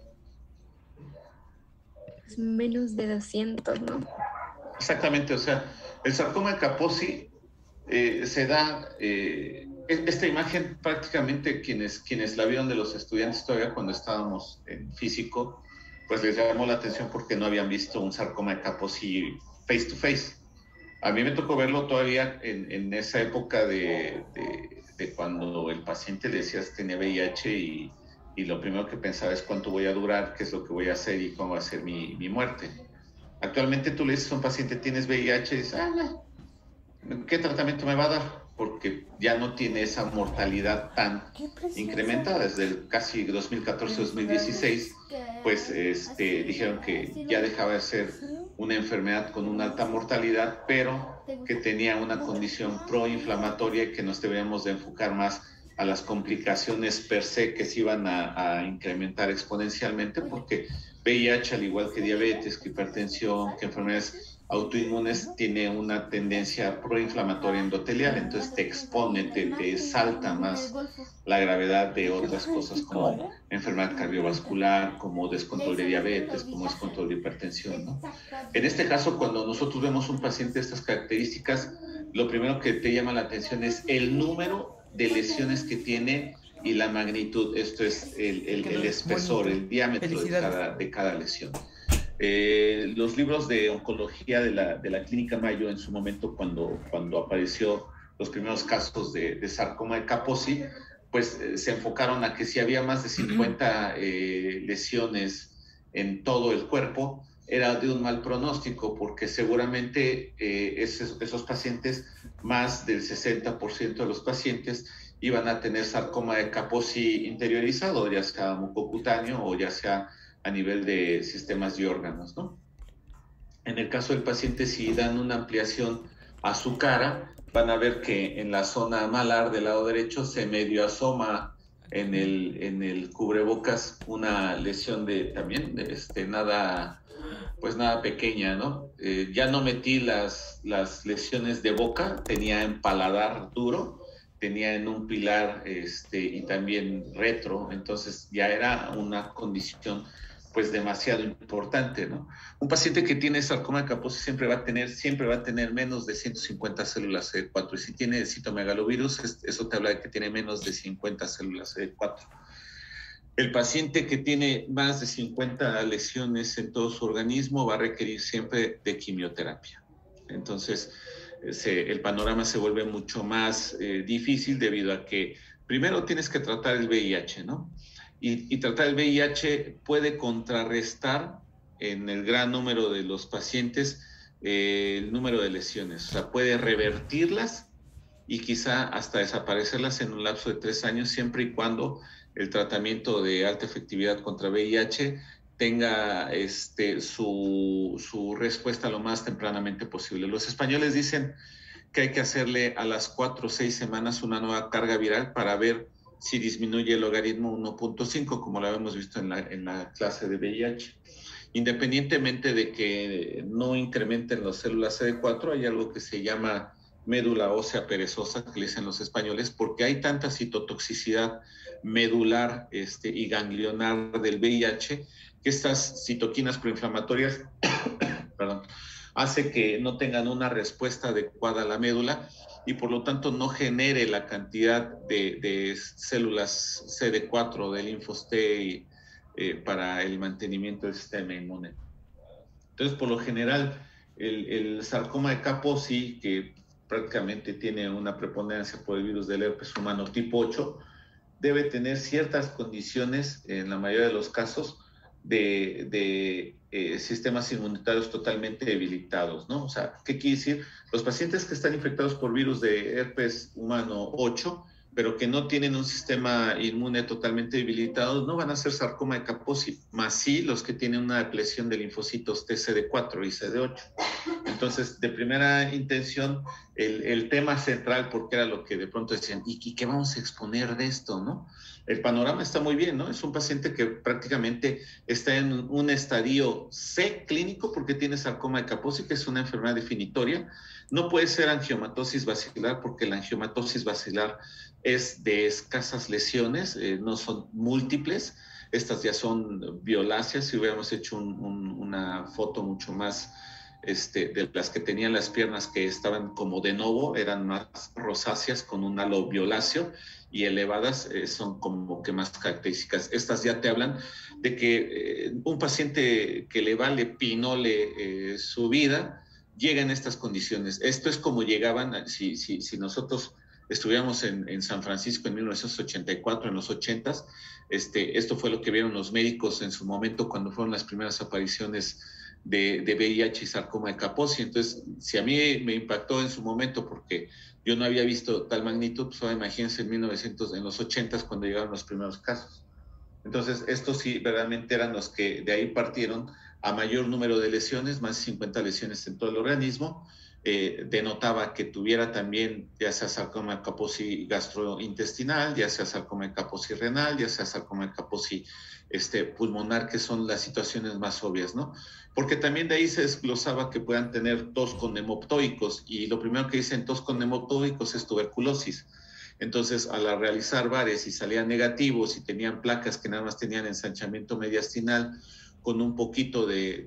Es menos de 200, ¿no? Exactamente, o sea, el sarcoma de Kaposi se da, esta imagen prácticamente quienes la vieron de los estudiantes todavía cuando estábamos en físico, pues les llamó la atención porque no habían visto un sarcoma de Kaposi face to face. A mí me tocó verlo todavía en esa época de cuando el paciente le decías tenía VIH y lo primero que pensaba es cuánto voy a durar, qué es lo que voy a hacer y cómo va a ser mi muerte. Actualmente tú le dices a un paciente tienes VIH y dices, ¿qué tratamiento me va a dar? Porque ya no tiene esa mortalidad tan incrementada. Desde el casi 2014-2016, pues dijeron que ya dejaba de ser una enfermedad con una alta mortalidad, pero que tenía una condición proinflamatoria y que nos debíamos de enfocar más a las complicaciones per se que se iban a incrementar exponencialmente, porque VIH, al igual que diabetes, que hipertensión, que enfermedades autoinmunes tiene una tendencia proinflamatoria endotelial, entonces te expone, te salta más la gravedad de otras cosas como enfermedad cardiovascular, como descontrol de diabetes, como descontrol de hipertensión, ¿no? En este caso, cuando nosotros vemos un paciente de estas características, lo primero que te llama la atención es el número de lesiones que tiene y la magnitud, esto es el espesor, el diámetro de cada lesión. Los libros de oncología de la Clínica Mayo, en su momento, cuando apareció los primeros casos de sarcoma de Kaposi, pues se enfocaron a que si había más de 50 lesiones en todo el cuerpo, era de un mal pronóstico, porque seguramente esos pacientes, más del 60% de los pacientes, iban a tener sarcoma de Kaposi interiorizado, ya sea mucocutáneo o ya sea a nivel de sistemas y órganos, ¿no? En el caso del paciente, si dan una ampliación a su cara, van a ver que en la zona malar del lado derecho se medio asoma en el cubrebocas una lesión también nada pequeña, ¿no? Ya no metí las lesiones de boca, tenía en paladar duro, tenía en un pilar y también retro, entonces ya era una condición pues demasiado importante, ¿no? Un paciente que tiene sarcoma de Kaposi siempre va a tener menos de 150 células CD4, y si tiene citomegalovirus, eso te habla de que tiene menos de 50 células CD4. El paciente que tiene más de 50 lesiones en todo su organismo va a requerir siempre de quimioterapia. Entonces, el panorama se vuelve mucho más difícil debido a que primero tienes que tratar el VIH, ¿no? Y tratar el VIH puede contrarrestar en el gran número de los pacientes el número de lesiones. O sea, puede revertirlas y quizá hasta desaparecerlas en un lapso de 3 años, siempre y cuando el tratamiento de alta efectividad contra VIH tenga su respuesta lo más tempranamente posible. Los españoles dicen que hay que hacerle a las 4 o 6 semanas una nueva carga viral para ver si disminuye el logaritmo 1.5, como lo habíamos visto en la clase de VIH. Independientemente de que no incrementen las células CD4, hay algo que se llama médula ósea perezosa, que le dicen los españoles, porque hay tanta citotoxicidad medular y ganglionar del VIH, que estas citoquinas proinflamatorias hace que no tengan una respuesta adecuada a la médula y por lo tanto no genere la cantidad de células CD4 de linfos T para el mantenimiento del sistema inmune. Entonces, por lo general, el sarcoma de Kaposi, que prácticamente tiene una preponderancia por el virus del herpes humano tipo 8, debe tener ciertas condiciones, en la mayoría de los casos, de sistemas inmunitarios totalmente debilitados, ¿no? O sea, ¿qué quiere decir? Los pacientes que están infectados por virus de herpes humano 8, pero que no tienen un sistema inmune totalmente debilitado, no van a ser sarcoma de Kaposi, más sí los que tienen una depresión de linfocitos TCD4 y CD8. Entonces, de primera intención, el tema central, porque era lo que de pronto decían, ¿y qué vamos a exponer de esto, no? El panorama está muy bien, ¿no? Es un paciente que prácticamente está en un estadio C clínico porque tiene sarcoma de Kaposi, que es una enfermedad definitoria. No puede ser angiomatosis basilar porque la angiomatosis basilar es de escasas lesiones, no son múltiples. Estas ya son violáceas. Si hubiéramos hecho una foto mucho más de las que tenían las piernas que estaban como de novo, eran más rosáceas con un halo violáceo, y elevadas son como que más características. Estas ya te hablan de que un paciente que le vale pinole su vida llega en estas condiciones. Esto es como llegaban, si nosotros estuviéramos en San Francisco en 1984, en los 80s, esto fue lo que vieron los médicos en su momento cuando fueron las primeras apariciones de VIH y sarcoma de Kaposi. Entonces, si a mí me impactó en su momento porque yo no había visto tal magnitud, pues ahora imagínense en los 80s cuando llegaron los primeros casos. Entonces, estos sí verdaderamente eran los que de ahí partieron a mayor número de lesiones, más de 50 lesiones en todo el organismo, denotaba que tuviera también ya sea sarcoma de Kaposi gastrointestinal, ya sea sarcoma de Kaposi renal, ya sea sarcoma de Kaposi pulmonar, que son las situaciones más obvias, ¿no? Porque también de ahí se desglosaba que puedan tener tos con hemoptóicos, y lo primero que dicen tos con hemoptóicos es tuberculosis. Entonces, al realizar varias y salían negativos y tenían placas que nada más tenían ensanchamiento mediastinal con un poquito de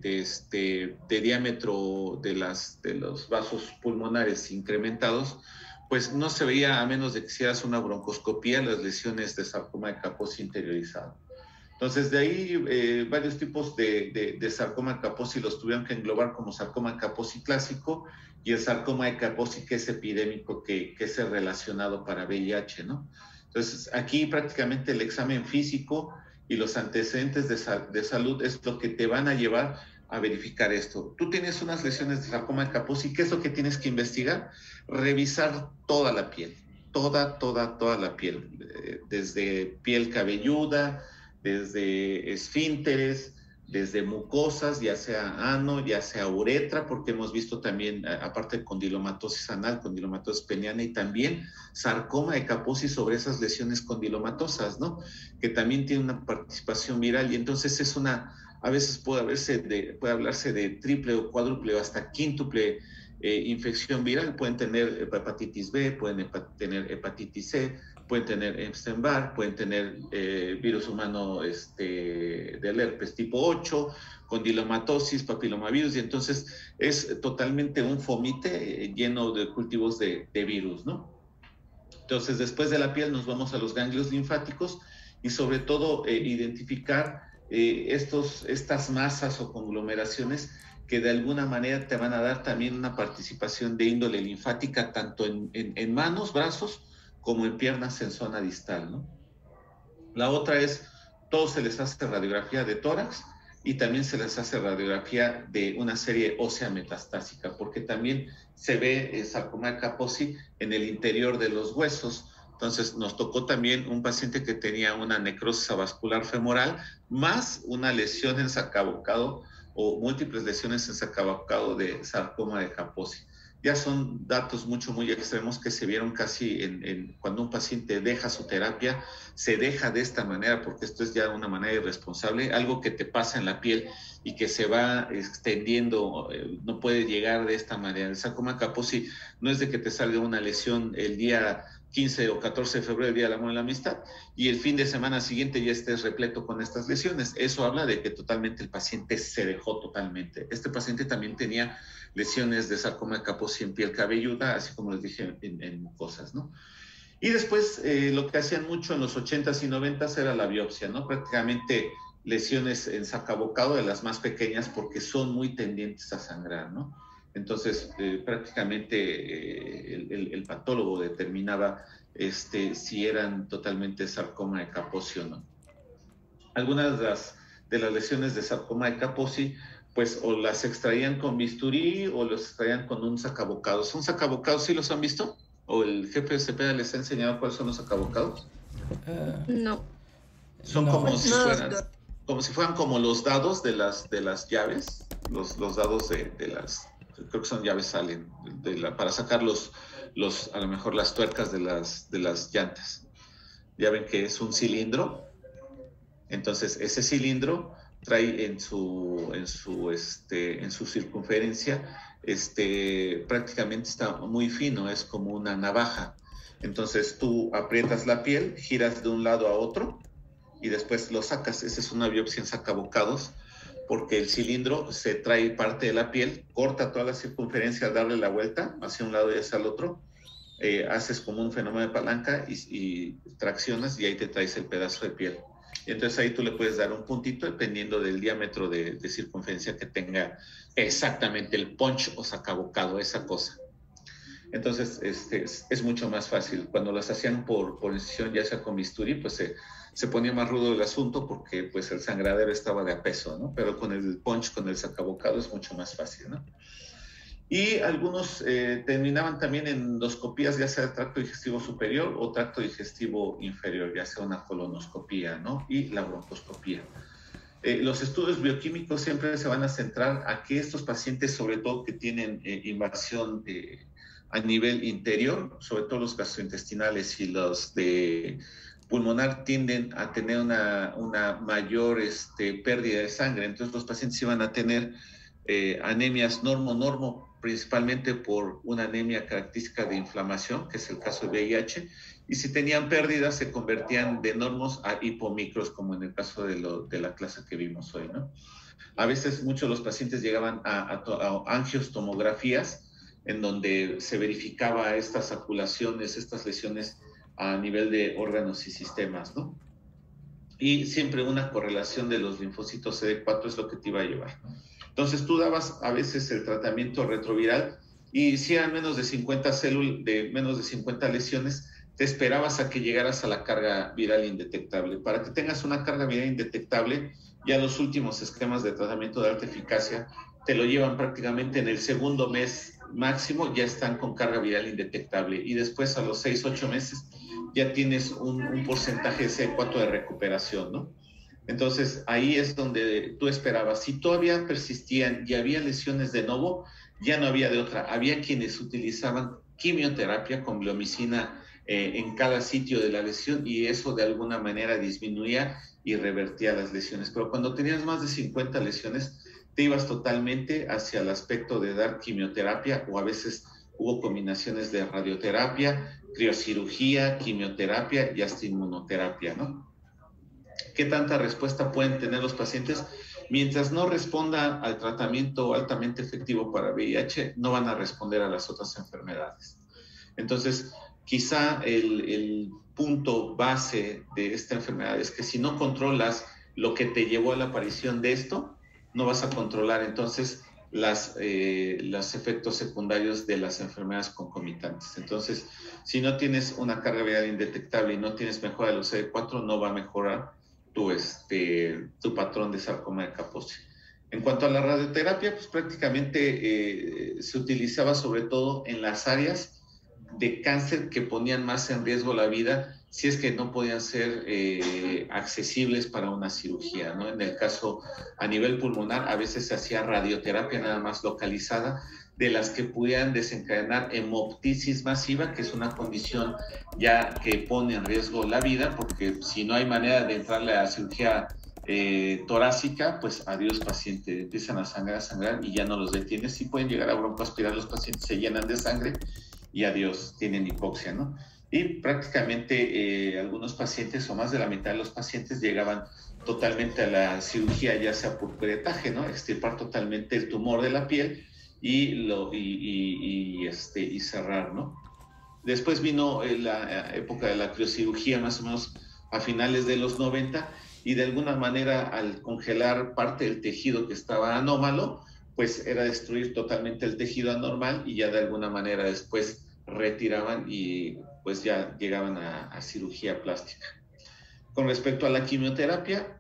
diámetro de los vasos pulmonares incrementados, pues no se veía, a menos de que hicieras una broncoscopía, las lesiones de sarcoma de Kaposi interiorizado. Entonces, de ahí varios tipos de sarcoma de Kaposi los tuvieron que englobar como sarcoma de Kaposi clásico y el sarcoma de Kaposi que es epidémico, que es el relacionado para VIH, ¿no? Entonces, aquí prácticamente el examen físico y los antecedentes de salud es lo que te van a llevar a verificar esto. Tú tienes unas lesiones de sarcoma de Kaposi, ¿qué es lo que tienes que investigar? Revisar toda la piel, toda la piel, desde piel cabelluda, desde esfínteres, desde mucosas, ya sea ano, ya sea uretra, porque hemos visto también, aparte de condilomatosis anal, condilomatosis peniana y también sarcoma de Kaposi sobre esas lesiones condilomatosas, ¿no? Que también tiene una participación viral, y entonces es a veces puede hablarse de triple o cuádruple o hasta quíntuple infección viral. Pueden tener hepatitis B, pueden tener hepatitis C, pueden tener Epstein-Barr, pueden tener virus humano del herpes tipo 8, condilomatosis, papilomavirus, y entonces es totalmente un fomite lleno de cultivos de virus, ¿no? Entonces, después de la piel nos vamos a los ganglios linfáticos y sobre todo identificar estas masas o conglomeraciones que de alguna manera te van a dar también una participación de índole linfática tanto en manos, brazos, como en piernas en zona distal, ¿no? La otra es, todos se les hace radiografía de tórax y también se les hace radiografía de una serie ósea metastásica, porque también se ve sarcoma de Kaposi en el interior de los huesos. Entonces nos tocó también un paciente que tenía una necrosis avascular femoral más una lesión en sacabocado o múltiples lesiones en sacabocado de sarcoma de Kaposi. Ya son datos muy extremos que se vieron casi cuando un paciente deja su terapia, se deja de esta manera, porque esto es ya una manera irresponsable, algo que te pasa en la piel y que se va extendiendo, no puede llegar de esta manera. El sarcoma de Kaposi no es de que te salga una lesión el día 15 o 14 de febrero, el Día del Amor y la Amistad, y el fin de semana siguiente ya estés repleto con estas lesiones. Eso habla de que totalmente el paciente se dejó totalmente. Este paciente también tenía lesiones de sarcoma de Kaposi en piel cabelluda, así como les dije, en mucosas, ¿no? Y después lo que hacían mucho en los 80s y 90s era la biopsia, ¿no? Prácticamente lesiones en sacabocado, de las más pequeñas, porque son muy tendientes a sangrar, ¿no? Entonces, prácticamente el patólogo determinaba si eran totalmente sarcoma de Kaposi o no. Algunas de las lesiones de sarcoma de Kaposi, pues o las extraían con bisturí o los extraían con un sacabocados. ¿Son sacabocados? ¿Sí los han visto? ¿O el jefe de Cepeda les ha enseñado cuáles son los sacabocados? No. Son no, como si fueran como los dados de las llaves, los dados de las, creo que son llaves salen, para sacar a lo mejor las tuercas de las llantas. Ya ven que es un cilindro. Entonces, ese cilindro trae en su circunferencia, prácticamente está muy fino, es como una navaja. Entonces, tú aprietas la piel, giras de un lado a otro y después lo sacas. Esa es una biopsia en sacabocados, porque el cilindro se trae parte de la piel, corta toda la circunferencia al darle la vuelta hacia un lado y hacia el otro, haces como un fenómeno de palanca y traccionas y ahí te traes el pedazo de piel. Y entonces ahí tú le puedes dar un puntito dependiendo del diámetro de circunferencia que tenga exactamente el punch o sacabocado, esa cosa. Entonces es mucho más fácil. Cuando las hacían por incisión, ya sea con bisturí, pues se ponía más rudo el asunto porque pues el sangradero estaba de a peso, ¿no? Pero con el punch, con el sacabocado es mucho más fácil, ¿no? Y algunos terminaban también en endoscopías, ya sea de tracto digestivo superior o tracto digestivo inferior, ya sea una colonoscopía, ¿no? Y la broncoscopía. Los estudios bioquímicos siempre se van a centrar a que estos pacientes, sobre todo que tienen invasión a nivel interior, sobre todo los gastrointestinales y los de pulmonar, tienden a tener una mayor pérdida de sangre. Entonces los pacientes iban a tener anemias normo, principalmente por una anemia característica de inflamación, que es el caso de VIH, y si tenían pérdidas se convertían de normos a hipomicros, como en el caso de la clase que vimos hoy, ¿no? A veces muchos de los pacientes llegaban a angiostomografías en donde se verificaba estas aculaciones, estas lesiones a nivel de órganos y sistemas, ¿no? Y siempre una correlación de los linfocitos CD4 es lo que te iba a llevar. Entonces tú dabas a veces el tratamiento retroviral y si eran menos de 50 células, de menos de 50 lesiones, te esperabas a que llegaras a la carga viral indetectable. Para que tengas una carga viral indetectable, ya los últimos esquemas de tratamiento de alta eficacia te lo llevan prácticamente en el segundo mes máximo, ya están con carga viral indetectable. Y después a los 6-8 meses ya tienes un porcentaje de CD4 de recuperación, ¿no? Entonces, ahí es donde tú esperabas. Si todavía persistían y había lesiones de novo, ya no había de otra. Había quienes utilizaban quimioterapia con bleomicina en cada sitio de la lesión y eso de alguna manera disminuía y revertía las lesiones. Pero cuando tenías más de 50 lesiones, te ibas totalmente hacia el aspecto de dar quimioterapia o a veces hubo combinaciones de radioterapia, criocirugía, quimioterapia y hasta inmunoterapia, ¿no? ¿Qué tanta respuesta pueden tener los pacientes? Mientras no responda al tratamiento altamente efectivo para VIH, no van a responder a las otras enfermedades. Entonces, quizá el punto base de esta enfermedad es que si no controlas lo que te llevó a la aparición de esto, no vas a controlar entonces los efectos secundarios de las enfermedades concomitantes. Entonces, si no tienes una carga viral indetectable y no tienes mejora de los CD4, no va a mejorar tu patrón de sarcoma de Kaposi. En cuanto a la radioterapia, pues prácticamente se utilizaba sobre todo en las áreas de cáncer que ponían más en riesgo la vida si es que no podían ser accesibles para una cirugía, ¿no? En el caso a nivel pulmonar, a veces se hacía radioterapia nada más localizada, de las que pudieran desencadenar hemoptisis masiva, que es una condición ya que pone en riesgo la vida, porque si no hay manera de entrarle a la cirugía torácica, pues adiós paciente, empiezan a sangrar y ya no los detienes. Sí pueden llegar a broncoaspirar, los pacientes se llenan de sangre y adiós, tienen hipoxia, ¿no? Y prácticamente algunos pacientes o más de la mitad de los pacientes llegaban totalmente a la cirugía, ya sea por peretaje, ¿no? Extirpar totalmente el tumor de la piel y cerrar, ¿no? Después vino la época de la criocirugía, más o menos a finales de los 90, y de alguna manera al congelar parte del tejido que estaba anómalo, pues era destruir totalmente el tejido anormal y ya de alguna manera después retiraban y pues ya llegaban a cirugía plástica. Con respecto a la quimioterapia,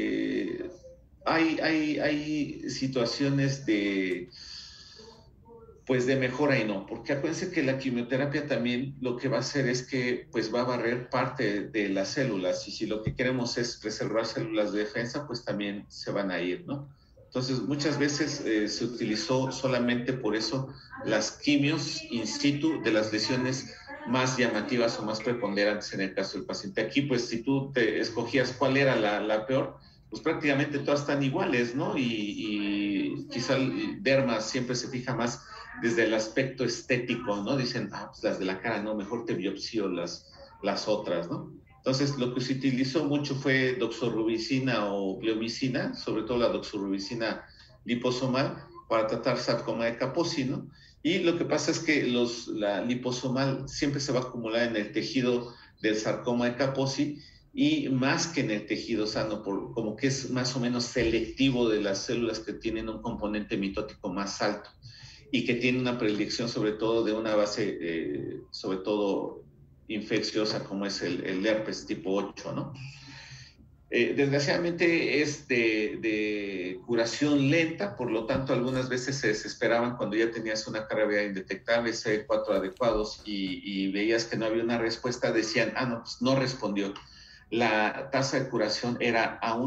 hay situaciones de mejora y no, porque acuérdense que la quimioterapia también lo que va a hacer es que pues va a barrer parte de las células y si lo que queremos es preservar células de defensa, pues también se van a ir, ¿no? Entonces muchas veces se utilizó solamente por eso las quimios in situ de las lesiones más llamativas o más preponderantes en el caso del paciente. Aquí pues si tú te escogías cuál era la peor, pues prácticamente todas están iguales, ¿no? Y quizá el derma siempre se fija más desde el aspecto estético, ¿no? Dicen, pues las de la cara, no, mejor te biopsio las otras, ¿no? Entonces, lo que se utilizó mucho fue doxorubicina o bleomicina, sobre todo la doxorubicina liposomal, para tratar sarcoma de Kaposi, ¿no? Y lo que pasa es que la liposomal siempre se va a acumular en el tejido del sarcoma de Kaposi y más que en el tejido sano, como que es más o menos selectivo de las células que tienen un componente mitótico más alto y que tiene una predilección sobre todo de una base, sobre todo infecciosa como es el herpes tipo 8, ¿no? Desgraciadamente es de curación lenta, por lo tanto algunas veces se desesperaban cuando ya tenías una carga viral indetectable, CD4 adecuados y veías que no había una respuesta, decían, no, pues no respondió. la tasa de curación era a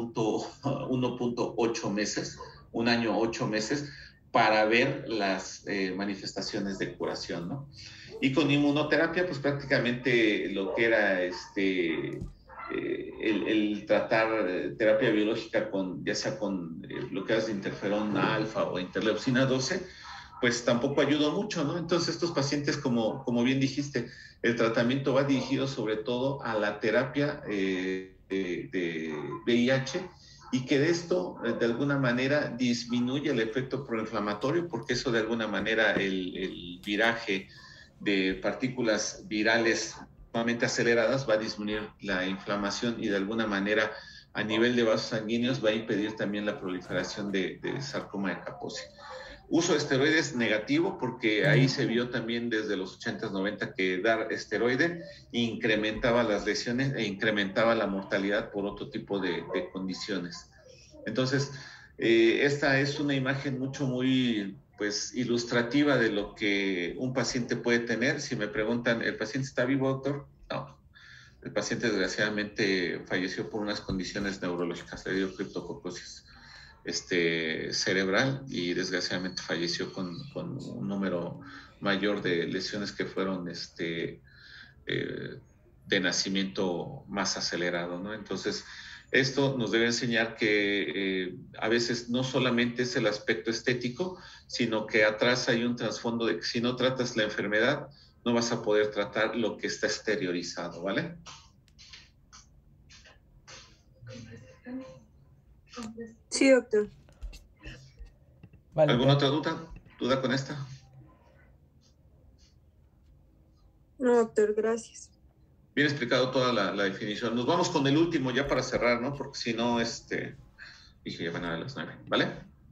1.8 meses, 1 año, 8 meses, para ver las manifestaciones de curación, ¿no? Y con inmunoterapia, pues prácticamente lo que era el tratar terapia biológica con, ya sea con bloqueados de interferón alfa o interleucina 12, pues tampoco ayudó mucho, ¿no? Entonces estos pacientes, como bien dijiste, el tratamiento va dirigido sobre todo a la terapia de VIH y que de esto, de alguna manera, disminuye el efecto proinflamatorio, porque eso de alguna manera el viraje de partículas virales sumamente aceleradas va a disminuir la inflamación y de alguna manera a nivel de vasos sanguíneos va a impedir también la proliferación de sarcoma de Kaposi. Uso de esteroides negativo, porque ahí se vio también desde los 80s, 90 que dar esteroide incrementaba las lesiones e incrementaba la mortalidad por otro tipo de condiciones. Entonces, esta es una imagen muy pues ilustrativa de lo que un paciente puede tener. Si me preguntan, ¿el paciente está vivo, doctor? No. El paciente desgraciadamente falleció por unas condiciones neurológicas, le dio criptococosis cerebral y desgraciadamente falleció con un número mayor de lesiones que fueron de nacimiento más acelerado, ¿no? Entonces, esto nos debe enseñar que a veces no solamente es el aspecto estético, sino que atrás hay un trasfondo de que si no tratas la enfermedad, no vas a poder tratar lo que está exteriorizado, ¿vale? Sí, doctor. Vale, ¿Alguna otra duda con esta? No, doctor, gracias. Bien explicado toda la definición. Nos vamos con el último ya para cerrar, ¿no? Porque si no, dije, ya van a las 9, ¿vale?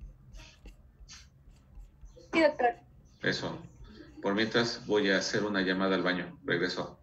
Sí, doctor. Eso. Por mientras voy a hacer una llamada al baño. Regreso.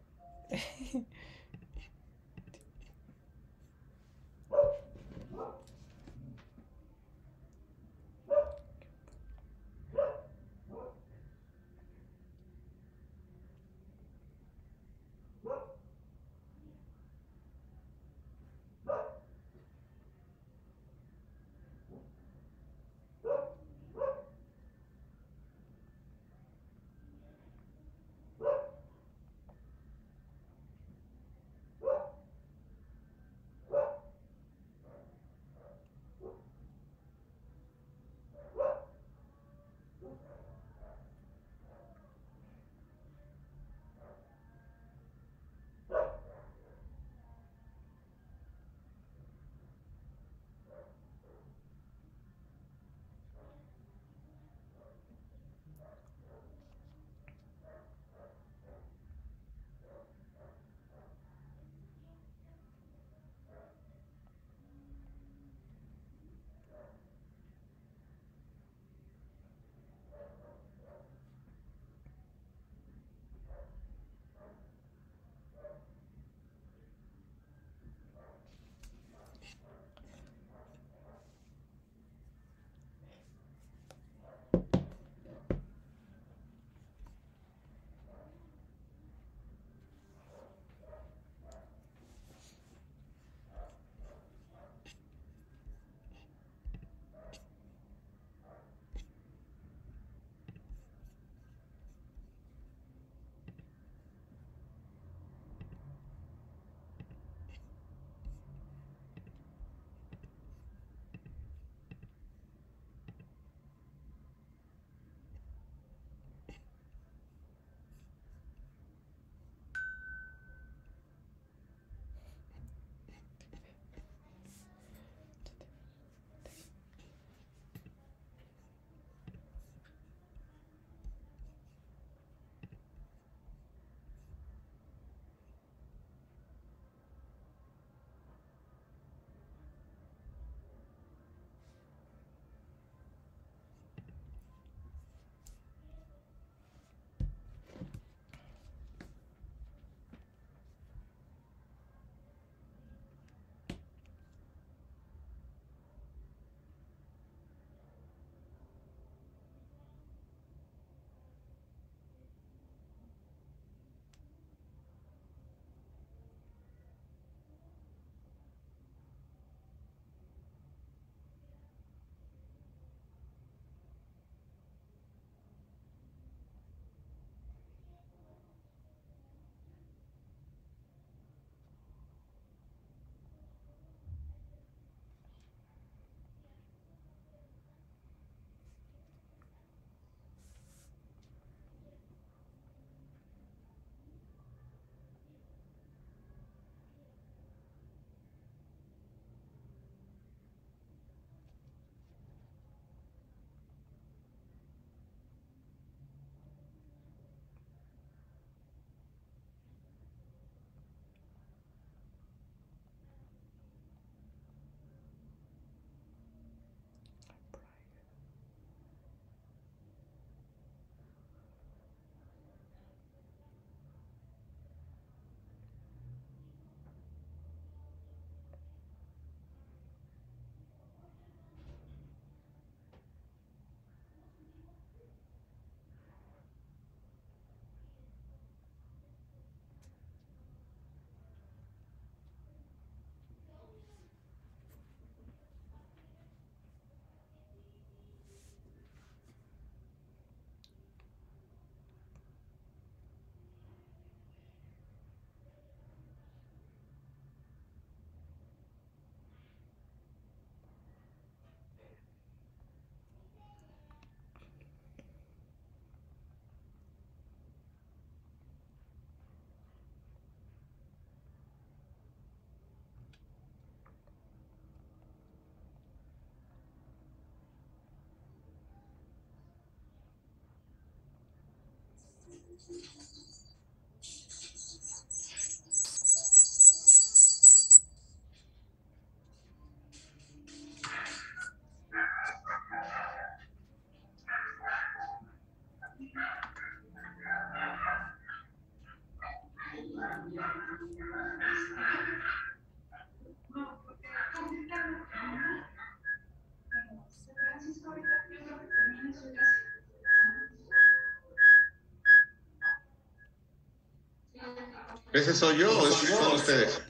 ¿Ese soy yo o son ustedes?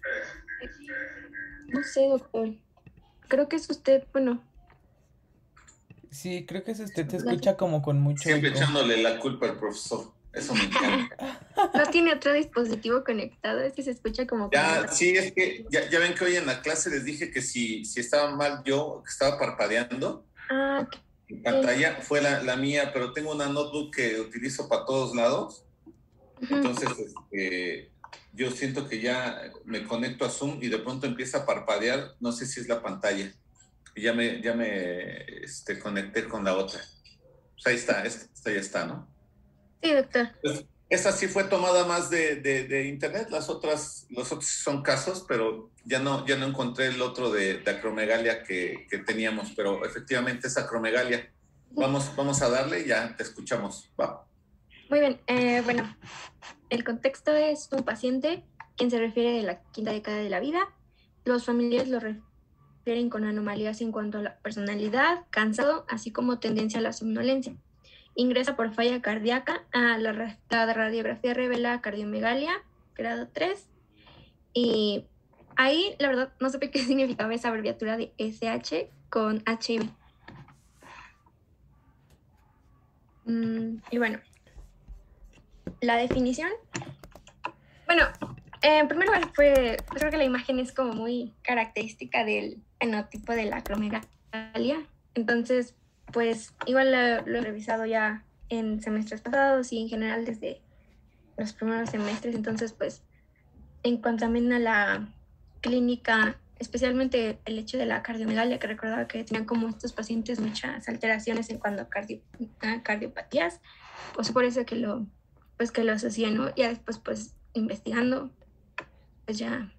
No sé, doctor. Creo que es usted, bueno. Sí, creo que es usted, se escucha como con mucho Siempre eco. echándole la culpa al profesor. Eso me encanta. No tiene otro dispositivo conectado, es que se escucha como... Ya, sí, es que ya ven que hoy en la clase les dije que si estaba mal yo, que estaba parpadeando. Ah, ok. Mi pantalla fue la mía, pero tengo una notebook que utilizo para todos lados. Entonces, yo siento que ya me conecto a Zoom y de pronto empieza a parpadear. No sé si es la pantalla. Y ya me conecté con la otra. Pues ahí está, esta ya está, ¿no? Sí, doctor. Pues, esta sí fue tomada más de internet, los otros son casos, pero ya no encontré el otro de acromegalia que teníamos, pero efectivamente es acromegalia. Vamos a darle y ya te escuchamos. Va. Muy bien, bueno, el contexto es un paciente quien se refiere a la quinta década de la vida. Los familiares lo refieren con anomalías en cuanto a la personalidad, cansado, así como tendencia a la somnolencia. Ingresa por falla cardíaca, la radiografía revela cardiomegalia, grado 3, y ahí la verdad no supe qué significaba esa abreviatura de SH con HIV. Y bueno, la definición, bueno, en primer lugar pues creo que la imagen es como muy característica del fenotipo de la acromegalia, entonces pues igual lo he revisado ya en semestres pasados y en general desde los primeros semestres, entonces pues en cuanto también a la clínica, especialmente el hecho de la cardiomegalia, que recordaba que tenían como estos pacientes muchas alteraciones en cuanto a cardiopatías, pues por eso que lo asocié, ¿no? Ya después pues investigando, pues ya...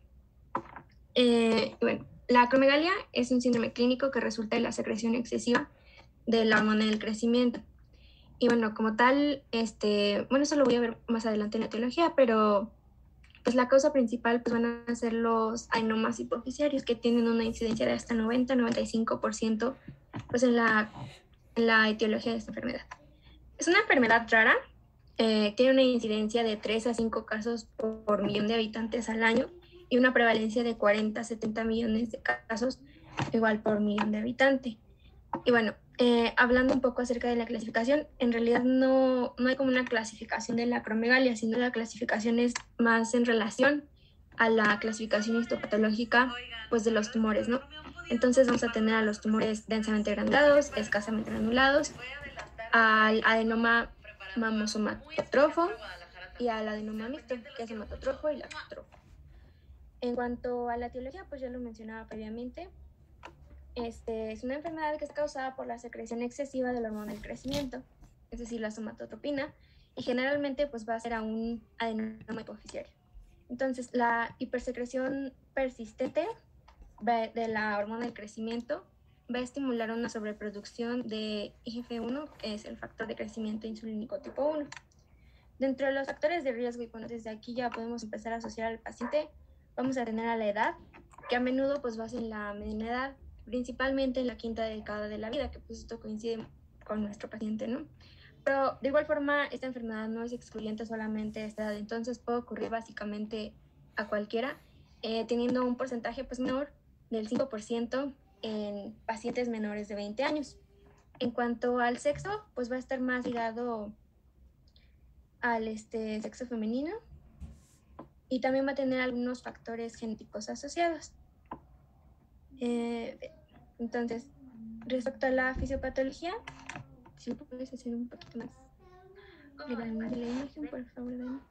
bueno, la acromegalia es un síndrome clínico que resulta de la secreción excesiva de la hormona del crecimiento. Y bueno, como tal, bueno, eso lo voy a ver más adelante en la etiología, pero pues la causa principal pues van a ser los adenomas hipofisiarios, que tienen una incidencia de hasta 90-95% pues en la etiología de esta enfermedad. Es una enfermedad rara, tiene una incidencia de 3 a 5 casos por millón de habitantes al año y una prevalencia de 40 a 70 millones de casos igual por millón de habitantes. Y bueno, hablando un poco acerca de la clasificación, en realidad no hay como una clasificación de la acromegalia, sino la clasificación es más en relación a la clasificación histopatológica pues, de los tumores, ¿no? Entonces vamos a tener a los tumores densamente granulados, escasamente granulados, al adenoma mamosomatotrofo y al adenoma mixto, que es hematotrofo y lactotrofo. En cuanto a la etiología, pues ya lo mencionaba previamente, es una enfermedad que es causada por la secreción excesiva de la hormona del crecimiento, es decir, la somatotropina, y generalmente pues va a ser a un adenoma hipofisiario. Entonces, la hipersecreción persistente de la hormona del crecimiento va a estimular una sobreproducción de IGF-1, que es el factor de crecimiento insulínico tipo 1. Dentro de los factores de riesgo, y bueno, desde aquí ya podemos empezar a asociar al paciente, vamos a tener a la edad, que a menudo pues va a ser la mediana edad, principalmente en la quinta década de la vida, que pues esto coincide con nuestro paciente, ¿no? Pero de igual forma, esta enfermedad no es excluyente solamente de esta edad, entonces puede ocurrir básicamente a cualquiera, teniendo un porcentaje pues menor del 5% en pacientes menores de 20 años. En cuanto al sexo, pues va a estar más ligado al sexo femenino y también va a tener algunos factores genéticos asociados. Entonces, respecto a la fisiopatología, si puedes hacer un poquito más grande la imagen, por favor, Dani.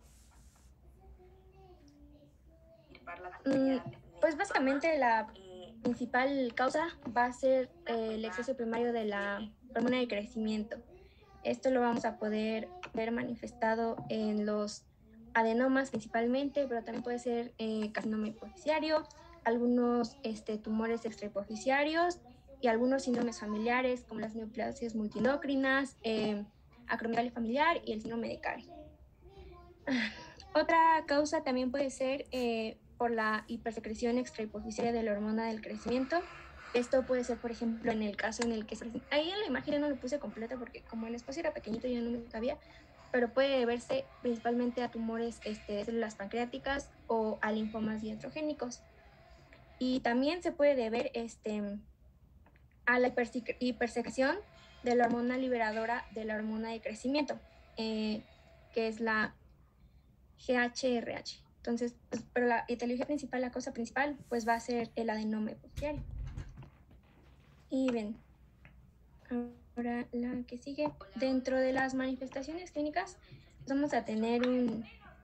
Pues básicamente la principal causa va a ser el exceso primario de la hormona de crecimiento. Esto lo vamos a poder ver manifestado en los adenomas principalmente, pero también puede ser carcinoma hipoficiario, algunos tumores extrahipoficiarios y algunos síndromes familiares como las neoplasias multinocrinas, acromegalia familiar y el síndrome de Kari. Otra causa también puede ser por la hipersecreción extrahipoficiaria de la hormona del crecimiento. Esto puede ser, por ejemplo, en el caso en el que ahí en la imagen no lo puse completa porque como el espacio era pequeñito ya no me cabía, pero puede deberse principalmente a tumores de células pancreáticas o a linfomas iatrogénicos. Y también se puede deber a la hipersecreción de la hormona liberadora de la hormona de crecimiento, que es la GHRH. Entonces, pues, pero la etiología principal, la causa principal, pues va a ser el adenoma hipoficiario. Y ven, ahora la que sigue, dentro de las manifestaciones clínicas, pues vamos a tener un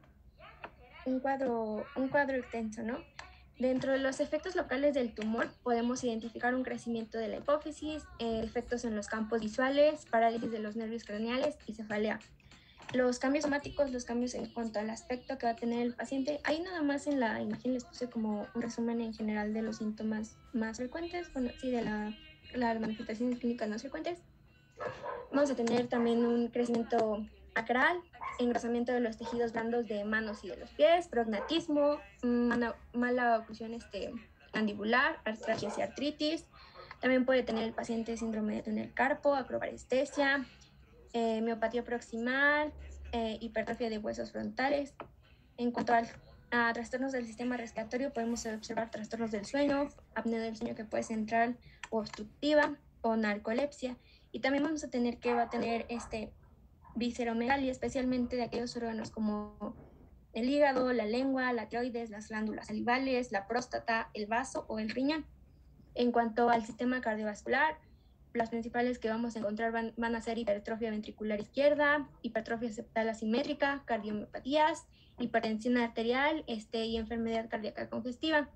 cuadro extenso, ¿no? Dentro de los efectos locales del tumor podemos identificar un crecimiento de la hipófisis, efectos en los campos visuales, parálisis de los nervios craneales y cefalea. Los cambios somáticos, los cambios en cuanto al aspecto que va a tener el paciente, ahí nada más en la imagen les puse como un resumen en general de los síntomas más frecuentes, bueno, sí, de las manifestaciones clínicas más frecuentes. Vamos a tener también un crecimiento acral, engrosamiento de los tejidos blandos de manos y de los pies, prognatismo, mala oclusión mandibular, artralgias y artritis. También puede tener el paciente síndrome de túnel carpo, acroparestesia, miopatía proximal, hipertrofia de huesos frontales. En cuanto a trastornos del sistema respiratorio, podemos observar trastornos del sueño, apnea del sueño que puede ser central o obstructiva, o narcolepsia. Y también vamos a tener que va a tener visceromegalia, especialmente de aquellos órganos como el hígado, la lengua, la tiroides, las glándulas salivales, la próstata, el vaso o el riñón. En cuanto al sistema cardiovascular, las principales que vamos a encontrar van a ser hipertrofia ventricular izquierda, hipertrofia septal asimétrica, cardiomiopatías, hipertensión arterial y enfermedad cardíaca congestiva.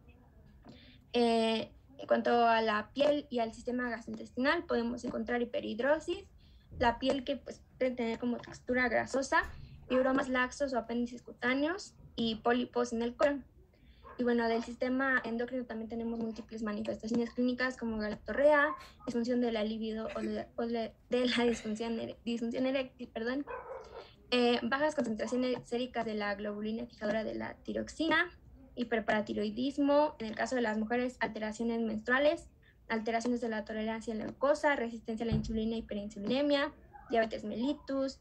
En cuanto a la piel y al sistema gastrointestinal, podemos encontrar hiperhidrosis, la piel que pues, puede tener como textura grasosa, fibromas laxos o apéndices cutáneos y pólipos en el colon. Y bueno, del sistema endocrino también tenemos múltiples manifestaciones clínicas como galactorrea, disfunción de la libido o de la disfunción eréctil, perdón, bajas concentraciones séricas de la globulina fijadora de la tiroxina, hiperparatiroidismo, en el caso de las mujeres, alteraciones menstruales, alteraciones de la tolerancia a la glucosa, resistencia a la insulina, hiperinsulinemia, diabetes mellitus,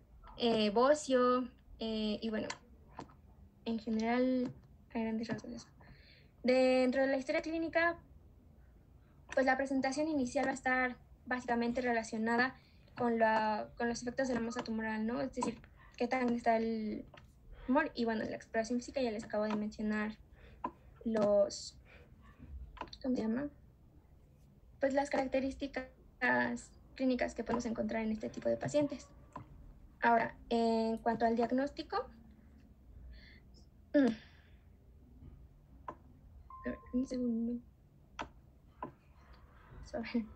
bocio, y bueno, en general, a grandes rasgos eso. Dentro de la historia clínica, pues la presentación inicial va a estar básicamente relacionada con los efectos de la masa tumoral, ¿no? Es decir, qué tan está el tumor. Y bueno, la exploración física ya les acabo de mencionar ¿cómo se llama? Pues las características clínicas que podemos encontrar en este tipo de pacientes. Ahora, en cuanto al diagnóstico, a ver, un segundo. Sorry.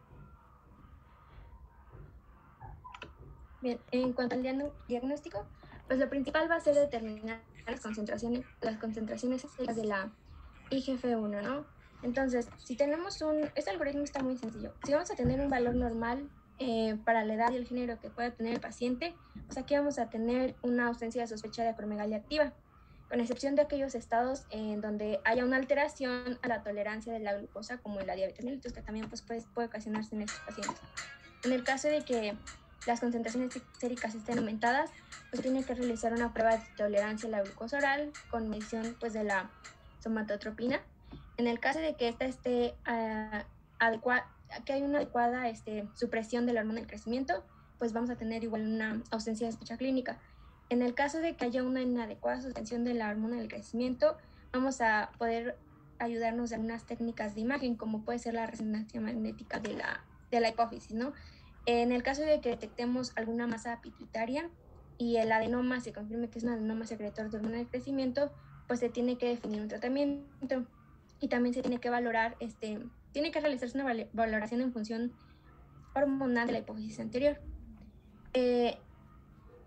Bien, en cuanto al diagnóstico, pues lo principal va a ser determinar las concentraciones de la IGF-1, ¿no? Entonces, si tenemos este algoritmo está muy sencillo. Si vamos a tener un valor normal para la edad y el género que pueda tener el paciente, pues aquí vamos a tener una ausencia de sospecha de acromegalia activa, con excepción de aquellos estados en donde haya una alteración a la tolerancia de la glucosa, como en la diabetes mellitus, que también pues, puede ocasionarse en estos pacientes. En el caso de que las concentraciones séricas estén aumentadas, pues tiene que realizar una prueba de tolerancia a la glucosa oral con medición pues, de la somatotropina. En el caso de que esta esté que hay una adecuada supresión de la hormona del crecimiento, pues vamos a tener igual una ausencia de sospecha clínica. En el caso de que haya una inadecuada suspensión de la hormona del crecimiento, vamos a poder ayudarnos en unas técnicas de imagen, como puede ser la resonancia magnética de la hipófisis, ¿no? En el caso de que detectemos alguna masa pituitaria y el adenoma se confirme que es un adenoma secretor de hormona del crecimiento, pues se tiene que definir un tratamiento y también se tiene que valorar, tiene que realizarse una valoración en función hormonal de la hipófisis anterior.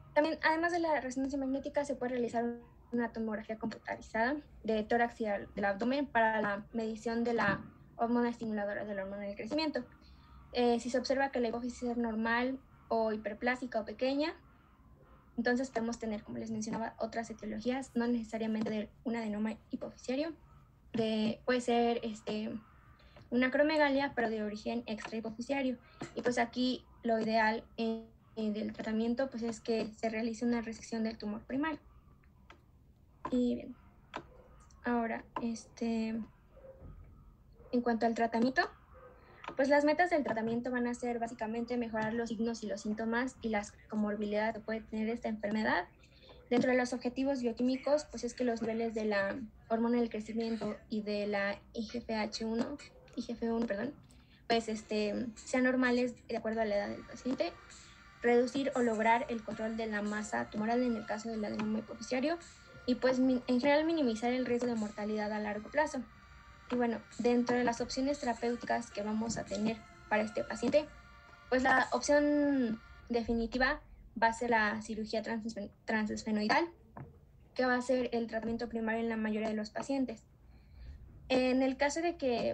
También, además de la resonancia magnética, se puede realizar una tomografía computarizada de tórax y del abdomen para la medición de la hormona estimuladora de la hormona del crecimiento. Si se observa que la hipófisis es normal o hiperplástica o pequeña, entonces podemos tener, como les mencionaba, otras etiologías, no necesariamente de un adenoma hipofisiario. Puede ser una acromegalia, pero de origen extrahipofisiario. Y pues aquí lo ideal del tratamiento pues es que se realice una resección del tumor primario. Y bien, ahora, en cuanto al tratamiento, pues las metas del tratamiento van a ser básicamente mejorar los signos y los síntomas y las comorbilidades que puede tener esta enfermedad. Dentro de los objetivos bioquímicos, pues es que los niveles de la hormona del crecimiento y de la IGF-1, pues sean normales de acuerdo a la edad del paciente. Reducir o lograr el control de la masa tumoral en el caso del adenoma hipofisiario y pues en general minimizar el riesgo de mortalidad a largo plazo. Y bueno, dentro de las opciones terapéuticas que vamos a tener para este paciente, pues la opción definitiva va a ser la cirugía transesfenoidal, que va a ser el tratamiento primario en la mayoría de los pacientes. En el caso de que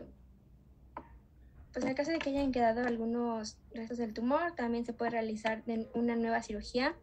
hayan quedado algunos restos del tumor, también se puede realizar una nueva cirugía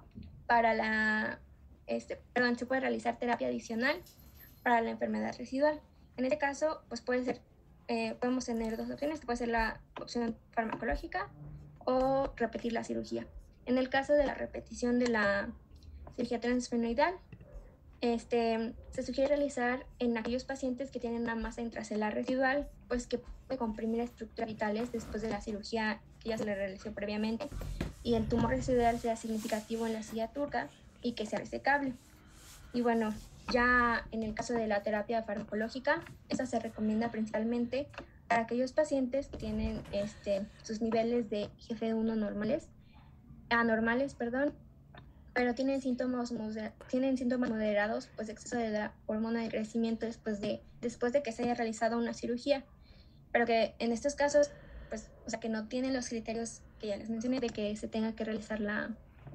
se puede realizar terapia adicional para la enfermedad residual. En este caso, pues podemos tener dos opciones, que puede ser la opción farmacológica o repetir la cirugía. En el caso de la repetición de la cirugía transesfenoidal, se sugiere realizar en aquellos pacientes que tienen una masa intracelular residual, pues que puede comprimir estructuras vitales después de la cirugía que ya se le realizó previamente, y el tumor residual sea significativo en la silla turca y que sea resecable. Y bueno, ya en el caso de la terapia farmacológica, esa se recomienda principalmente para aquellos pacientes que tienen sus niveles de IGF-1 anormales, pero tienen síntomas moderados, pues exceso de la hormona de crecimiento después de que se haya realizado una cirugía, pero que en estos casos, pues, o sea, que no tienen los criterios que ya les mencioné de que se tenga que realizar la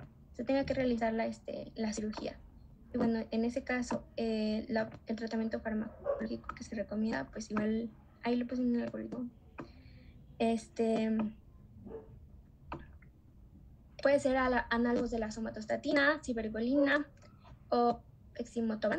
cirugía. Y bueno, en ese caso, el tratamiento farmacológico que se recomienda, pues igual, ahí lo puse en el algoritmo. Puede ser análogos de la somatostatina, cibergolina o eximotoban.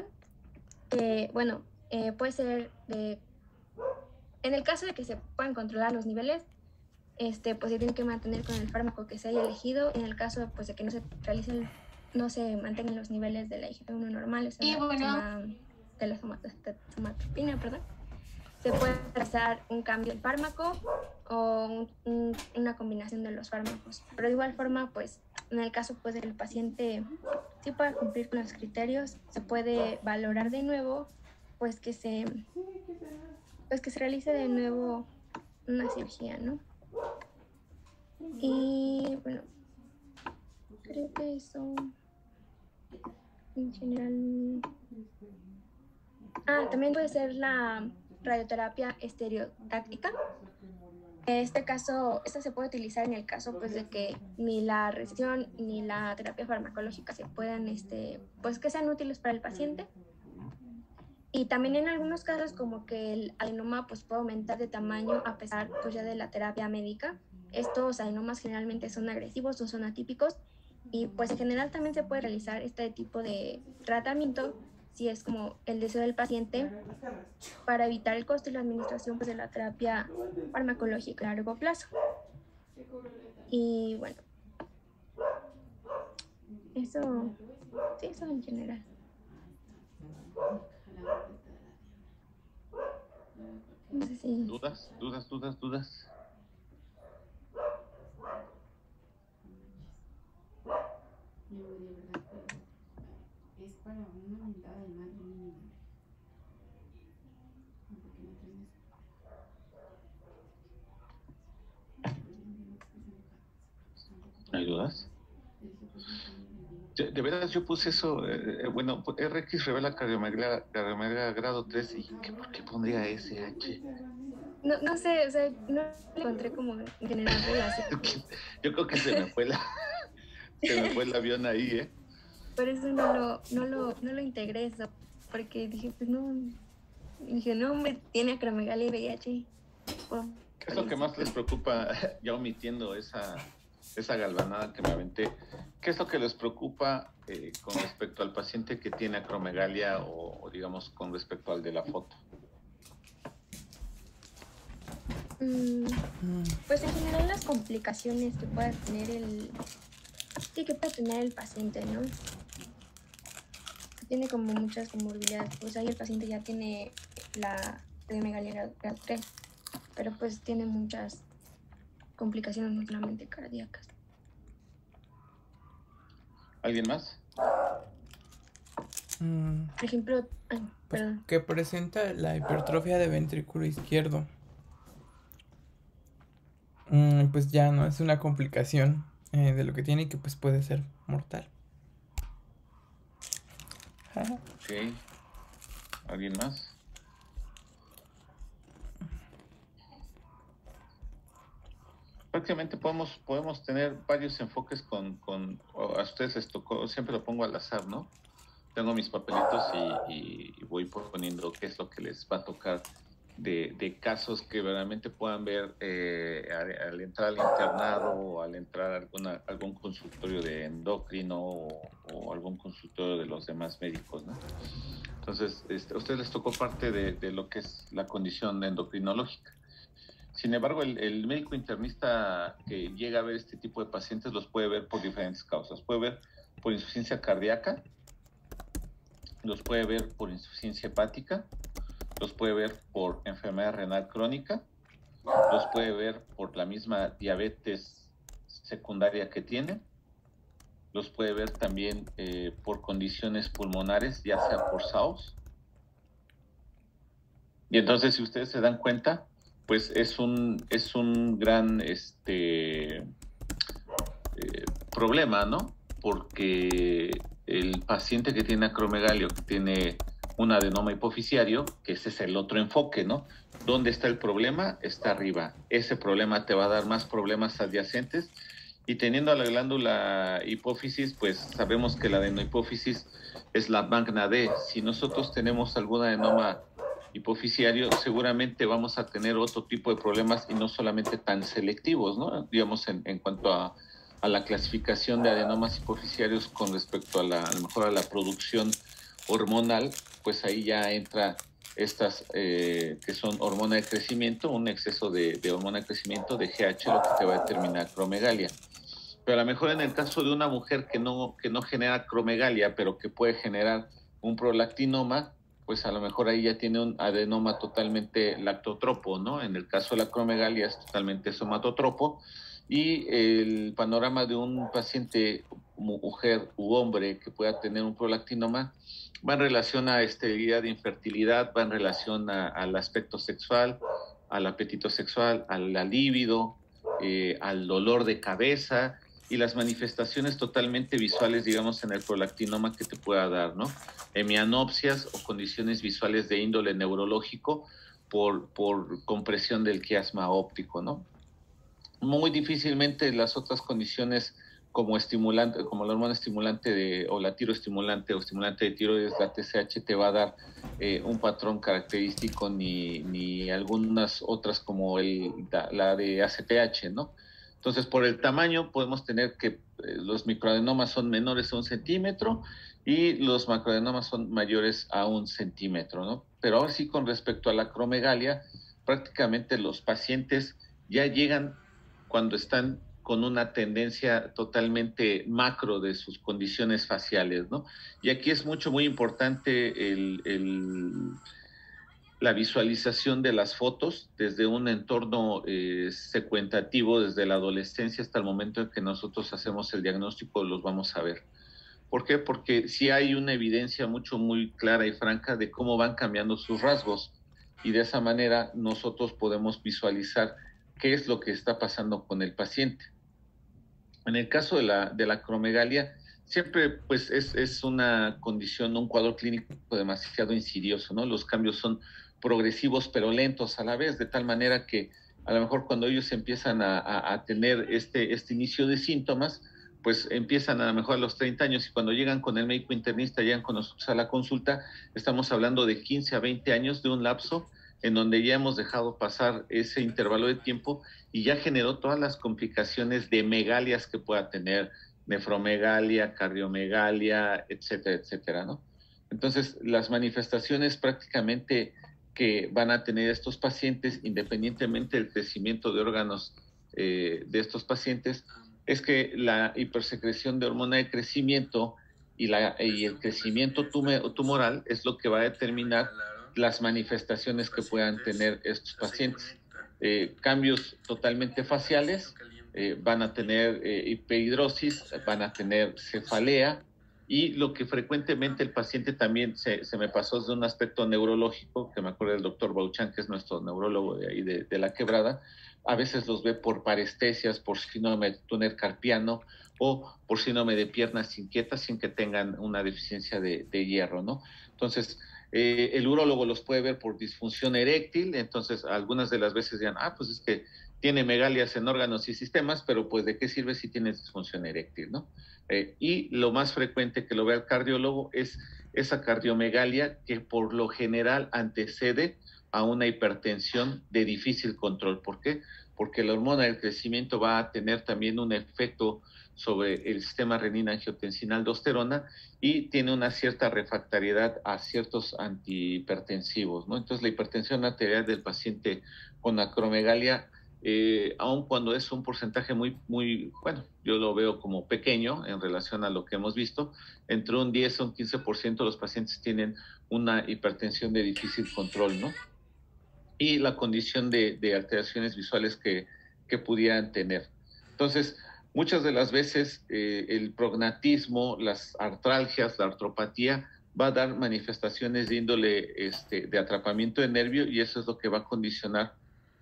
Puede ser en el caso de que se puedan controlar los niveles, pues se tienen que mantener con el fármaco que se haya elegido. En el caso pues, de que no se mantengan los niveles de la IGF-1 normales de la somatropina, se puede realizar un cambio del fármaco o una combinación de los fármacos. Pero de igual forma, pues, en el caso pues, del paciente sí pueda cumplir con los criterios, se puede valorar de nuevo, pues que se realice de nuevo una cirugía, ¿no? Y bueno, creo que eso en general. También puede ser la radioterapia estereotáctica. En este caso, esta se puede utilizar en el caso pues, de que ni la resección ni la terapia farmacológica se puedan, pues que sean útiles para el paciente. Y también en algunos casos como que el adenoma pues, puede aumentar de tamaño a pesar pues, ya de la terapia médica. Estos adenomas generalmente son agresivos, no son atípicos, y pues en general también se puede realizar este tipo de tratamiento si es como el deseo del paciente para evitar el costo y la administración pues, de la terapia farmacológica a largo plazo. Y bueno, eso en general. No sé si... ¿Dudas? Es para una mentada de madre mínima. ¿Hay dudas? De verdad yo puse eso, RX revela cardiomegalia grado 3 y ¿por qué pondría SH? No sé, o sea, no lo encontré como en general relación. Yo creo que se me fue Se me fue el avión ahí, ¿eh? Por eso no lo integré eso, porque dije, pues no, dije, no, me tiene acromegalia y VIH. Oh, ¿Qué es lo que más les preocupa, ya omitiendo esa galvanada que me aventé? ¿Qué es lo que les preocupa con respecto al paciente que tiene acromegalia o digamos con respecto al de la foto? Pues en general las complicaciones que pueda tener el paciente, ¿no? Tiene como muchas comorbilidades, pues ahí el paciente ya tiene la acromegalia grado 3, pero pues tiene muchas complicaciones, no solamente cardíacas. ¿Alguien más? Por ejemplo, perdón. Que presenta la hipertrofia de ventrículo izquierdo. Pues ya no es una complicación de lo que tiene y que pues puede ser mortal. Ok. ¿Alguien más? Prácticamente podemos tener varios enfoques a ustedes les tocó, siempre lo pongo al azar, ¿no? Tengo mis papelitos y voy poniendo qué es lo que les va a tocar de casos que verdaderamente puedan ver al entrar al internado o al entrar a algún consultorio de endocrino o algún consultorio de los demás médicos, ¿no? Entonces, a ustedes les tocó parte de lo que es la condición endocrinológica. Sin embargo, el médico internista que llega a ver este tipo de pacientes los puede ver por diferentes causas. Puede ver por insuficiencia cardíaca, los puede ver por insuficiencia hepática, los puede ver por enfermedad renal crónica, los puede ver por la misma diabetes secundaria que tiene, los puede ver también por condiciones pulmonares, ya sea por SAOS. Y entonces, si ustedes se dan cuenta, pues es un gran problema, ¿no? Porque el paciente que tiene acromegalia, que tiene un adenoma hipofisiario, que ese es el otro enfoque, ¿no? ¿Dónde está el problema? Está arriba. Ese problema te va a dar más problemas adyacentes. Y teniendo a la glándula hipófisis, pues sabemos que la adenohipófisis es la magna D. Si nosotros tenemos algún adenoma hipofisiario, seguramente vamos a tener otro tipo de problemas y no solamente tan selectivos, ¿no? Digamos, en cuanto a la clasificación de adenomas hipofisiarios con respecto a lo mejor a la producción hormonal, pues ahí ya entra estas que son hormona de crecimiento, un exceso de hormona de crecimiento de GH, lo que te va a determinar acromegalia. Pero a lo mejor en el caso de una mujer que no genera acromegalia, pero que puede generar un prolactinoma, pues a lo mejor ahí ya tiene un adenoma totalmente lactotropo, ¿no? En el caso de la acromegalia es totalmente somatotropo. Y el panorama de un paciente, mujer u hombre, que pueda tener un prolactinoma, va en relación a esterilidad e infertilidad, va en relación al aspecto sexual, al apetito sexual, a la libido, al dolor de cabeza y las manifestaciones totalmente visuales, digamos, en el prolactinoma que te pueda dar, ¿no? Hemianopsias o condiciones visuales de índole neurológico por compresión del quiasma óptico, ¿no? Muy difícilmente las otras condiciones como estimulante, como la hormona estimulante o la tiroestimulante o estimulante de tiroides, la TSH, te va a dar un patrón característico ni algunas otras como la de ACTH, ¿no? Entonces, por el tamaño podemos tener que los microadenomas son menores a 1 centímetro y los macroadenomas son mayores a 1 centímetro, ¿no? Pero ahora sí, con respecto a la acromegalia, prácticamente los pacientes ya llegan cuando están con una tendencia totalmente macro de sus condiciones faciales, ¿no? Y aquí es muy importante la visualización de las fotos desde un entorno secuentativo, desde la adolescencia hasta el momento en que nosotros hacemos el diagnóstico, los vamos a ver. ¿Por qué? Porque sí hay una evidencia muy clara y franca de cómo van cambiando sus rasgos y de esa manera nosotros podemos visualizar qué es lo que está pasando con el paciente. En el caso de la acromegalia, siempre pues es una condición, un cuadro clínico demasiado insidioso, ¿no? Los cambios son progresivos pero lentos a la vez, de tal manera que a lo mejor cuando ellos empiezan a tener este inicio de síntomas, pues empiezan a lo mejor a los 30 años y cuando llegan con el médico internista, llegan con nosotros a la consulta, estamos hablando de 15 a 20 años de un lapso en donde ya hemos dejado pasar ese intervalo de tiempo y ya generó todas las complicaciones de megalias que pueda tener, nefromegalia, cardiomegalia, etcétera, etcétera, ¿no? Entonces, las manifestaciones prácticamente que van a tener estos pacientes, independientemente del crecimiento de órganos de estos pacientes, es que la hipersecreción de hormona de crecimiento y el crecimiento tumoral es lo que va a determinar las manifestaciones que puedan tener estos pacientes. Cambios totalmente faciales, van a tener hiperhidrosis, van a tener cefalea, y lo que frecuentemente el paciente también se me pasó de un aspecto neurológico, que me acuerdo del doctor Bauchan, que es nuestro neurólogo de ahí de La Quebrada, a veces los ve por parestesias, por síndrome de túnel carpiano o por síndrome de piernas inquietas sin que tengan una deficiencia de hierro, ¿no? Entonces, el urólogo los puede ver por disfunción eréctil, entonces algunas de las veces dirán, pues es que tiene megalias en órganos y sistemas, pero pues ¿de qué sirve si tiene disfunción eréctil, no? Y lo más frecuente que lo ve el cardiólogo es esa cardiomegalia que por lo general antecede a una hipertensión de difícil control. ¿Por qué? Porque la hormona del crecimiento va a tener también un efecto sobre el sistema renina-angiotensina-aldosterona y tiene una cierta refractariedad a ciertos antihipertensivos, ¿no? Entonces la hipertensión arterial del paciente con acromegalia, aun cuando es un porcentaje muy, bueno, yo lo veo como pequeño en relación a lo que hemos visto, entre un 10 a un 15% de los pacientes tienen una hipertensión de difícil control, ¿no? Y la condición de alteraciones visuales que pudieran tener. Entonces, muchas de las veces el prognatismo, las artralgias, la artropatía va a dar manifestaciones de índole de atrapamiento de nervio y eso es lo que va a condicionar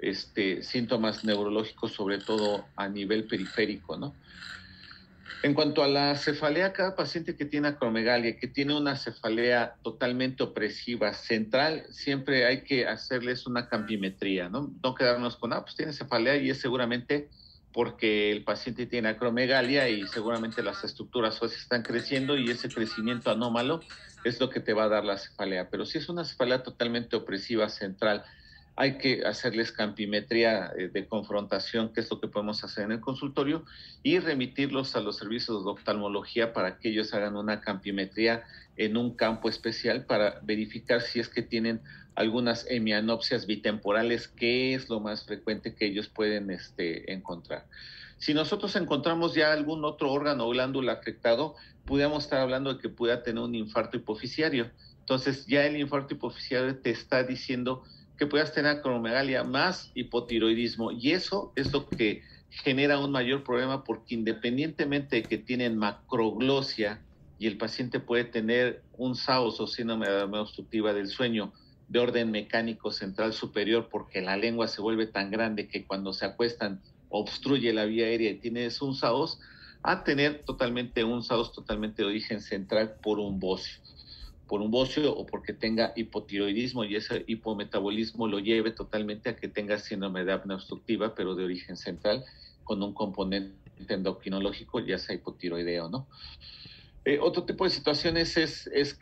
síntomas neurológicos, sobre todo a nivel periférico, ¿no? En cuanto a la cefalea, cada paciente que tiene acromegalia, que tiene una cefalea totalmente opresiva central, siempre hay que hacerles una campimetría, ¿no? No quedarnos con, pues tiene cefalea y es seguramente porque el paciente tiene acromegalia y seguramente las estructuras óseas están creciendo y ese crecimiento anómalo es lo que te va a dar la cefalea. Pero si es una cefalea totalmente opresiva central, hay que hacerles campimetría de confrontación, que es lo que podemos hacer en el consultorio, y remitirlos a los servicios de oftalmología para que ellos hagan una campimetría en un campo especial para verificar si es que tienen algunas hemianopsias bitemporales, que es lo más frecuente que ellos pueden encontrar. Si nosotros encontramos ya algún otro órgano o glándula afectado, pudiéramos estar hablando de que pueda tener un infarto hipoficiario. Entonces ya el infarto hipoficiario te está diciendo que puedas tener acromegalia más hipotiroidismo, y eso es lo que genera un mayor problema, porque independientemente de que tienen macroglosia y el paciente puede tener un SAOS o síndrome de apnea obstructiva del sueño de orden mecánico central superior, porque la lengua se vuelve tan grande que cuando se acuestan obstruye la vía aérea y tienes un SAOS, a tener totalmente un SAOS totalmente de origen central por un bocio o porque tenga hipotiroidismo y ese hipometabolismo lo lleve totalmente a que tenga síndrome de apnea obstructiva, pero de origen central, con un componente endocrinológico, ya sea hipotiroideo, ¿no? Otro tipo de situaciones es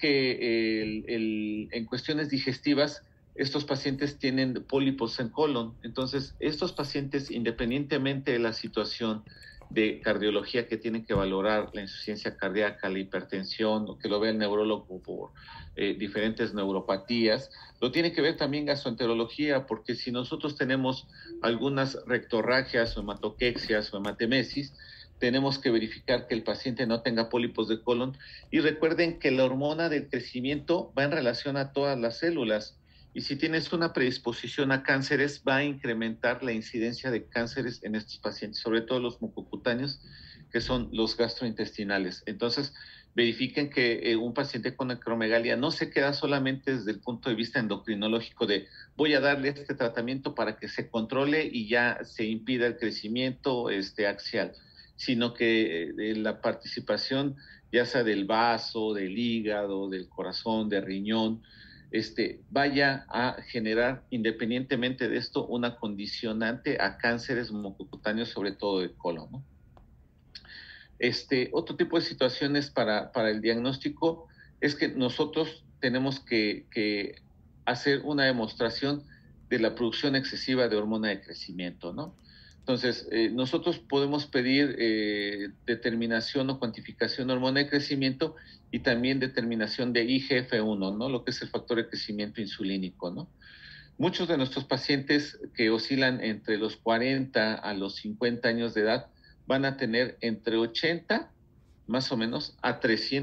que en cuestiones digestivas, estos pacientes tienen pólipos en colon. Entonces, estos pacientes, independientemente de la situación de cardiología que tienen que valorar, la insuficiencia cardíaca, la hipertensión, o que lo ve el neurólogo por diferentes neuropatías, lo tiene que ver también gastroenterología, porque si nosotros tenemos algunas rectorragias o hematoquexias o hematemesis, tenemos que verificar que el paciente no tenga pólipos de colon. Y recuerden que la hormona del crecimiento va en relación a todas las células. Y si tienes una predisposición a cánceres, va a incrementar la incidencia de cánceres en estos pacientes, sobre todo los mucocutáneos, que son los gastrointestinales. Entonces, verifiquen que un paciente con acromegalia no se queda solamente desde el punto de vista endocrinológico de voy a darle este tratamiento para que se controle y ya se impida el crecimiento axial, sino que la participación ya sea del vaso, del hígado, del corazón, del riñón, vaya a generar, independientemente de esto, una condicionante a cánceres mucocutáneos, sobre todo de colon, ¿no? Otro tipo de situaciones para el diagnóstico es que nosotros tenemos que hacer una demostración de la producción excesiva de hormona de crecimiento, ¿no? Entonces, nosotros podemos pedir determinación o cuantificación de hormona de crecimiento y también determinación de IGF-1, ¿no? Lo que es el factor de crecimiento insulínico, ¿no? Muchos de nuestros pacientes que oscilan entre los 40 a los 50 años de edad van a tener entre 80 más o menos a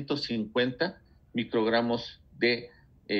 350 microgramos de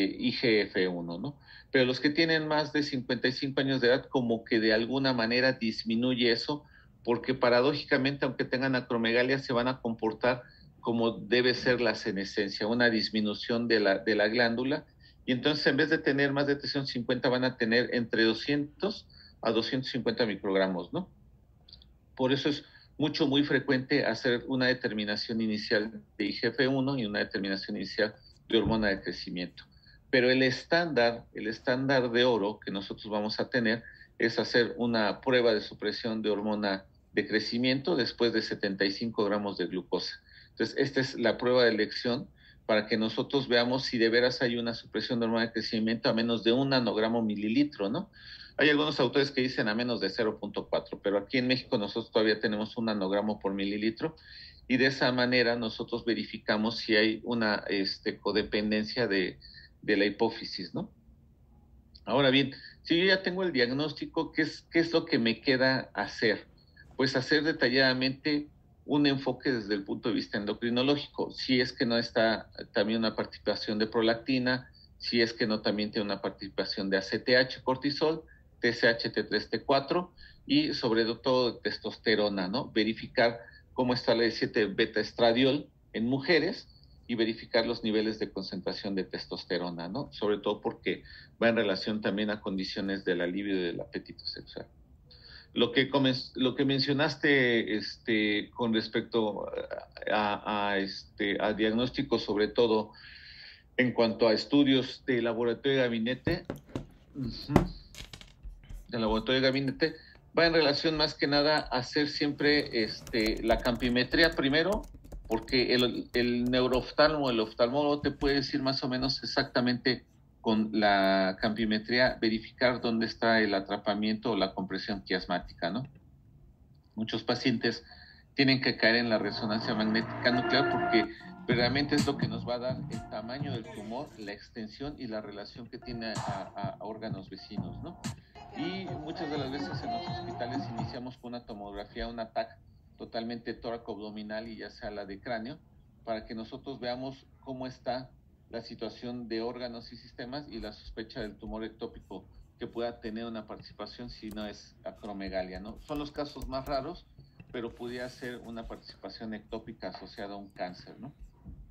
IGF-1, ¿no? Pero los que tienen más de 55 años de edad, como que de alguna manera disminuye eso, porque paradójicamente, aunque tengan acromegalia, se van a comportar como debe ser la senescencia, una disminución de la glándula, y entonces en vez de tener más de 350 van a tener entre 200 a 250 microgramos, ¿no? Por eso es muy frecuente hacer una determinación inicial de IGF-1 y una determinación inicial de hormona de crecimiento. Pero el estándar de oro que nosotros vamos a tener es hacer una prueba de supresión de hormona de crecimiento después de 75 gramos de glucosa. Entonces, esta es la prueba de elección para que nosotros veamos si de veras hay una supresión de hormona de crecimiento a menos de 1 nanogramo mililitro, ¿no? Hay algunos autores que dicen a menos de 0.4, pero aquí en México nosotros todavía tenemos 1 nanogramo por mililitro, y de esa manera nosotros verificamos si hay una codependencia de la hipófisis, ¿no? Ahora bien, si yo ya tengo el diagnóstico, ¿qué es lo que me queda hacer? Pues hacer detalladamente un enfoque desde el punto de vista endocrinológico, si es que no está también una participación de prolactina, si es que no también tiene una participación de ACTH, cortisol, TSH, T3, T4 y sobre todo testosterona, ¿no? Verificar cómo está la 17 beta estradiol en mujeres y verificar los niveles de concentración de testosterona, ¿no? Sobre todo porque va en relación también a condiciones de la libido y del apetito sexual. Lo que mencionaste con respecto a diagnóstico, sobre todo en cuanto a estudios de laboratorio de gabinete, va en relación más que nada a hacer siempre la campimetría primero, porque el neurooftalmo, el oftalmólogo te puede decir más o menos exactamente con la campimetría verificar dónde está el atrapamiento o la compresión quiasmática, ¿no? Muchos pacientes tienen que caer en la resonancia magnética nuclear porque realmente es lo que nos va a dar el tamaño del tumor, la extensión y la relación que tiene a órganos vecinos, ¿no? Y muchas de las veces en los hospitales iniciamos con una tomografía, un TAC totalmente tóraco-abdominal y ya sea la de cráneo, para que nosotros veamos cómo está la situación de órganos y sistemas y la sospecha del tumor ectópico que pueda tener una participación si no es acromegalia, ¿no? Son los casos más raros, pero pudiera ser una participación ectópica asociada a un cáncer, ¿no?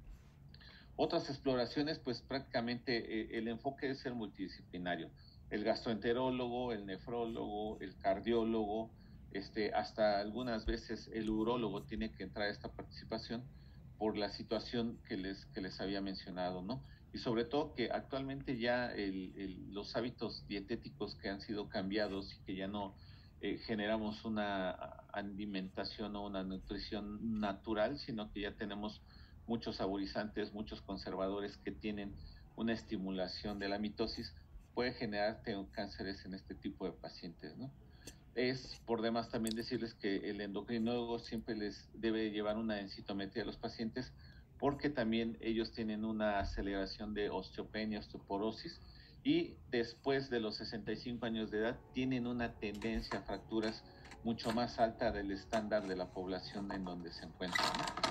Otras exploraciones, pues prácticamente el enfoque es ser multidisciplinario. El gastroenterólogo, el nefrólogo, el cardiólogo, hasta algunas veces el urólogo tiene que entrar a esta participación por la situación que les había mencionado, ¿no? Y sobre todo que actualmente ya los hábitos dietéticos que han sido cambiados y que ya no generamos una alimentación o una nutrición natural, sino que ya tenemos muchos saborizantes, muchos conservadores que tienen una estimulación de la mitosis, puede generar cánceres en este tipo de pacientes, ¿no? Es por demás también decirles que el endocrinólogo siempre les debe llevar una densitometría a los pacientes porque también ellos tienen una aceleración de osteopenia, osteoporosis y después de los 65 años de edad tienen una tendencia a fracturas mucho más alta del estándar de la población en donde se encuentran,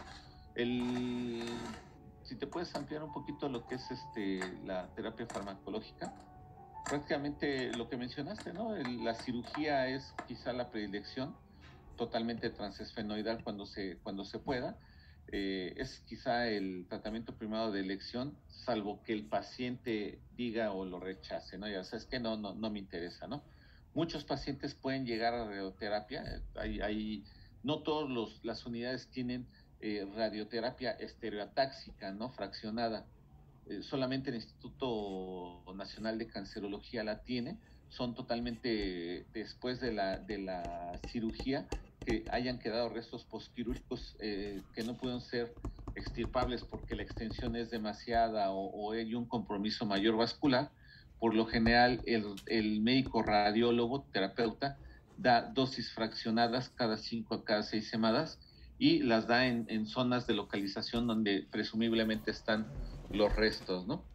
¿no? Si te puedes ampliar un poquito lo que es la terapia farmacológica. Prácticamente lo que mencionaste, ¿no? La cirugía es quizá la predilección, totalmente transesfenoidal cuando se pueda. Es quizá el tratamiento primario de elección, salvo que el paciente diga o lo rechace, ¿no? Ya sabes que no me interesa, ¿no? Muchos pacientes pueden llegar a radioterapia. No todas las unidades tienen radioterapia estereotáxica, ¿no? Fraccionada. Solamente el Instituto Nacional de Cancerología la tiene, son totalmente después de la cirugía que hayan quedado restos postquirúrgicos que no pueden ser extirpables porque la extensión es demasiada o hay un compromiso mayor vascular, por lo general el médico radiólogo, terapeuta, da dosis fraccionadas cada 5 a cada 6 semanas y las da en zonas de localización donde presumiblemente están los restos, ¿no?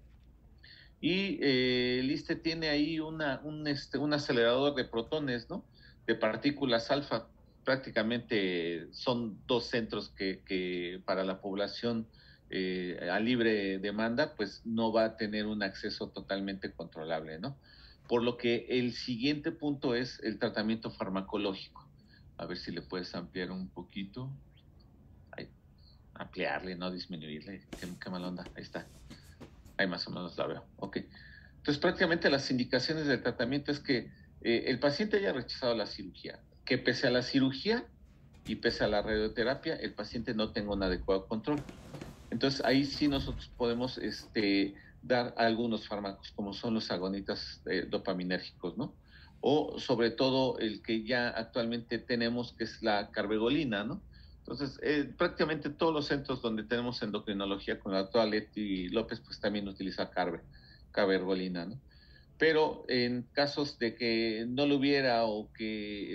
Y el ISSSTE tiene ahí un acelerador de protones, ¿no? De partículas alfa. Prácticamente son 2 centros que para la población a libre demanda, pues no va a tener un acceso totalmente controlable, ¿no? Por lo que el siguiente punto es el tratamiento farmacológico. A ver si le puedes ampliar un poquito. Ay, ampliarle, no disminuirle. Qué mal onda. Ahí está. Ahí más o menos la veo. Ok. Entonces, prácticamente las indicaciones del tratamiento es que el paciente haya rechazado la cirugía, que pese a la cirugía y pese a la radioterapia, el paciente no tenga un adecuado control. Entonces, ahí sí nosotros podemos dar algunos fármacos, como son los agonitas dopaminérgicos, ¿no? O sobre todo el que ya actualmente tenemos, que es la carbegolina, ¿no? Entonces, prácticamente todos los centros donde tenemos endocrinología con la doctora Leti López, pues también utiliza cabergolina, ¿no? Pero en casos de que no lo hubiera o que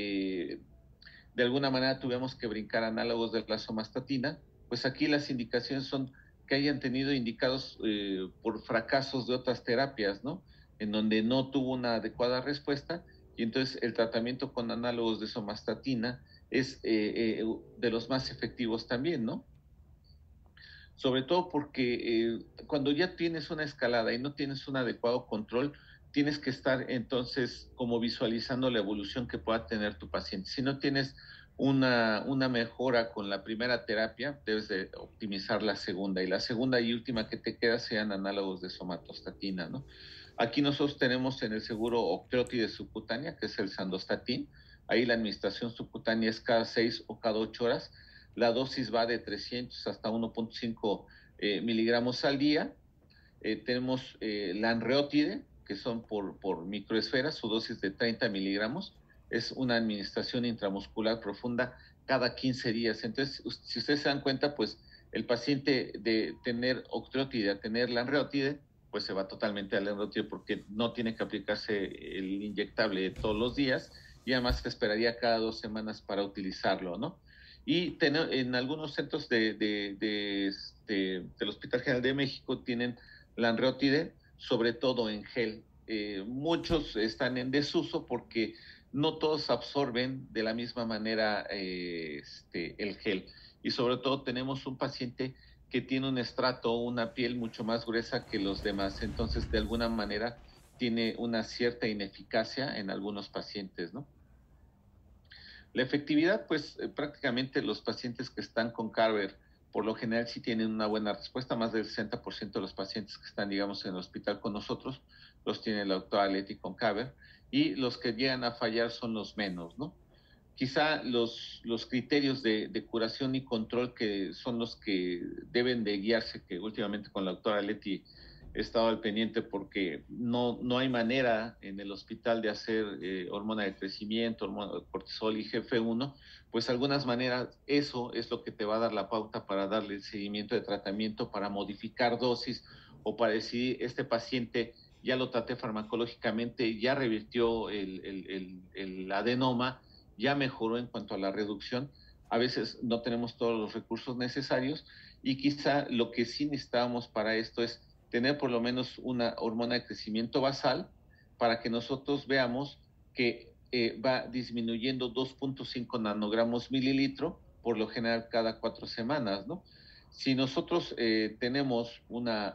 de alguna manera tuvimos que brincar análogos de la somatostatina, pues aquí las indicaciones son que hayan tenido indicados por fracasos de otras terapias, ¿no? En donde no tuvo una adecuada respuesta y entonces el tratamiento con análogos de somatostatina es de los más efectivos también, ¿no? Sobre todo porque cuando ya tienes una escalada y no tienes un adecuado control, tienes que estar entonces como visualizando la evolución que pueda tener tu paciente. Si no tienes una mejora con la primera terapia, debes de optimizar la segunda. Y la segunda y última que te queda sean análogos de somatostatina, ¿no? Aquí nosotros tenemos en el seguro octreotide subcutánea, que es el sandostatin. Ahí la administración subcutánea es cada 6 o cada 8 horas. La dosis va de 300 hasta 1.5 miligramos al día. Tenemos la anreotide, que son por microesferas, su dosis de 30 miligramos. Es una administración intramuscular profunda cada 15 días. Entonces, si ustedes se dan cuenta, pues el paciente de tener octreotide a tener la anreotide, pues se va totalmente a la anreotide porque no tiene que aplicarse el inyectable todos los días y además se esperaría cada 2 semanas para utilizarlo, ¿no? Y en algunos centros del Hospital General de México tienen la anreotide, sobre todo en gel. Muchos están en desuso porque no todos absorben de la misma manera el gel. Y sobre todo tenemos un paciente que tiene un estrato o una piel mucho más gruesa que los demás. Entonces, de alguna manera, tiene una cierta ineficacia en algunos pacientes, ¿no? La efectividad, pues prácticamente los pacientes que están con Carver, por lo general sí tienen una buena respuesta. Más del 60% de los pacientes que están, digamos, en el hospital con nosotros, los tiene la doctora Leti con Carver, y los que llegan a fallar son los menos, ¿no? Quizá los criterios de curación y control que son los que deben de guiarse, que últimamente con la doctora Leti he estado al pendiente porque no hay manera en el hospital de hacer hormona de crecimiento, hormona de cortisol y GF1, pues de algunas maneras eso es lo que te va a dar la pauta para darle el seguimiento de tratamiento, para modificar dosis o para decidir este paciente ya lo traté farmacológicamente, ya revirtió el adenoma, ya mejoró en cuanto a la reducción. A veces no tenemos todos los recursos necesarios y quizá lo que sí necesitamos para esto es tener por lo menos una hormona de crecimiento basal para que nosotros veamos que va disminuyendo 2.5 nanogramos mililitro, por lo general cada 4 semanas, ¿no? Si nosotros tenemos una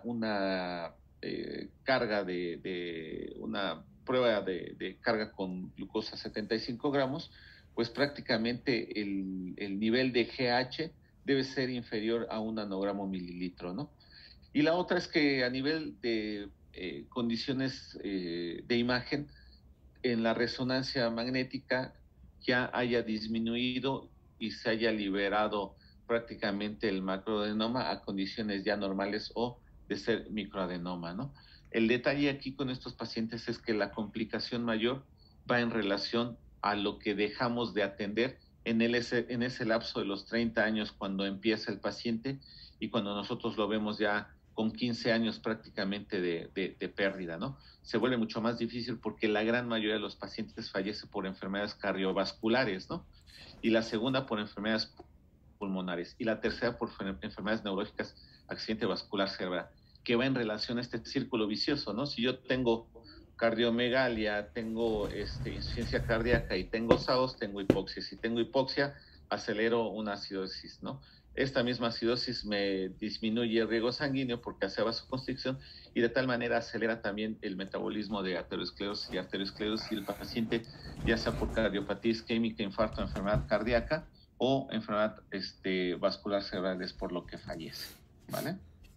carga una prueba de carga con glucosa 75 gramos, pues prácticamente el nivel de GH debe ser inferior a 1 nanogramo mililitro, ¿no? Y la otra es que a nivel de condiciones de imagen, en la resonancia magnética ya haya disminuido y se haya liberado prácticamente el macroadenoma a condiciones ya normales o de ser microadenoma, ¿no? El detalle aquí con estos pacientes es que la complicación mayor va en relación a lo que dejamos de atender en ese lapso de los 30 años cuando empieza el paciente y cuando nosotros lo vemos ya con 15 años prácticamente de pérdida, ¿no? Se vuelve mucho más difícil porque la gran mayoría de los pacientes fallece por enfermedades cardiovasculares, ¿no? Y la segunda por enfermedades pulmonares y la tercera por enfermedades neurológicas, accidente vascular cerebral, que va en relación a este círculo vicioso, ¿no? Si yo tengo cardiomegalia, tengo insuficiencia cardíaca y tengo SAOS, tengo hipoxia. Si tengo hipoxia, acelero una acidosis, ¿no? Esta misma acidosis me disminuye el riego sanguíneo porque hace vasoconstricción y de tal manera acelera también el metabolismo de aterosclerosis y el paciente, ya sea por cardiopatía isquémica, infarto, enfermedad cardíaca o enfermedad vascular cerebral, es por lo que fallece, ¿vale?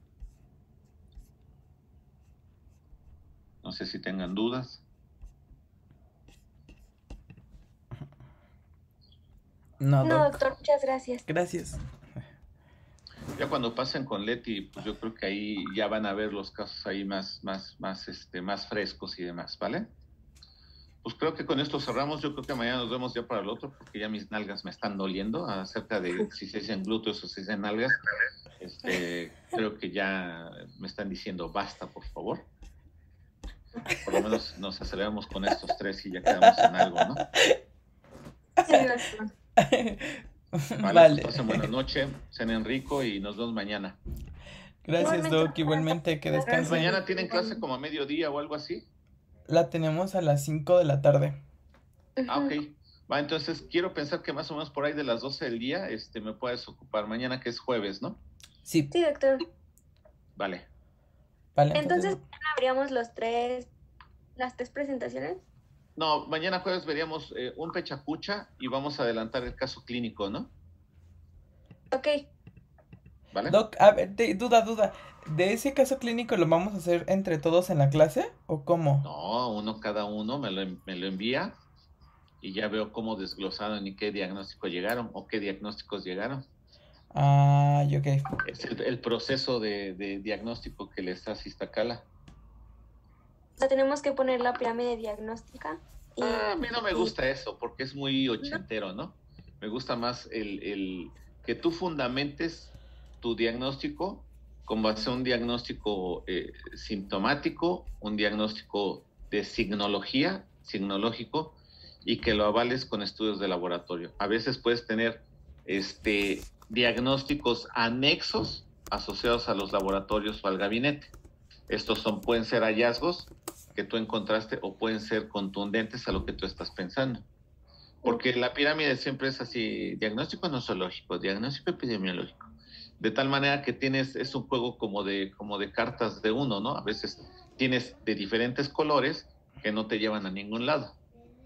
No sé si tengan dudas. No, No, Doc. doctor, muchas gracias. Gracias. Ya cuando pasen con Leti, pues yo creo que ahí ya van a ver los casos ahí más frescos y demás, ¿vale? Pues creo que con esto cerramos. Yo creo que mañana nos vemos ya para el otro, porque ya mis nalgas me están doliendo acerca de si se dicen glúteos o si se dicen nalgas. Creo que ya me están diciendo basta, por favor. Por lo menos nos aceleramos con estos tres y ya quedamos en algo, ¿no? Sí, doctor. Vale. Pues pasen buena noche, cenen rico y nos vemos mañana. Gracias, Igualmente. Doc. Igualmente, que descansen. Mañana tienen clase como a mediodía o algo así. La tenemos a las 5 de la tarde. Ah, ok. Va, entonces quiero pensar que más o menos por ahí de las 12 del día me puedes ocupar. Mañana que es jueves, ¿no? Sí. Sí, doctor. Vale. Vale, Entonces, ¿habríamos las tres presentaciones? No, mañana jueves veríamos un pechacucha y vamos a adelantar el caso clínico, ¿no? Ok. ¿Vale? Doc, a ver, duda. ¿De ese caso clínico lo vamos a hacer entre todos en la clase o cómo? No, uno cada uno me lo envía y ya veo cómo desglosaron y qué diagnóstico llegaron o qué diagnósticos llegaron. Ah, ok. Es el proceso de diagnóstico que les hace Iztacala. O sea, tenemos que poner la pirámide diagnóstica. Y, A mí no me gusta eso porque es muy ochentero, ¿no? Me gusta más el que tú fundamentes tu diagnóstico con base a un diagnóstico sintomático, un diagnóstico de signológico, y que lo avales con estudios de laboratorio. A veces puedes tener diagnósticos anexos asociados a los laboratorios o al gabinete. Estos pueden ser hallazgos que tú encontraste o pueden ser contundentes a lo que tú estás pensando. Porque la pirámide siempre es así: diagnóstico nosológico, diagnóstico epidemiológico. De tal manera que es un juego como de cartas de uno, ¿no? A veces tienes de diferentes colores que no te llevan a ningún lado.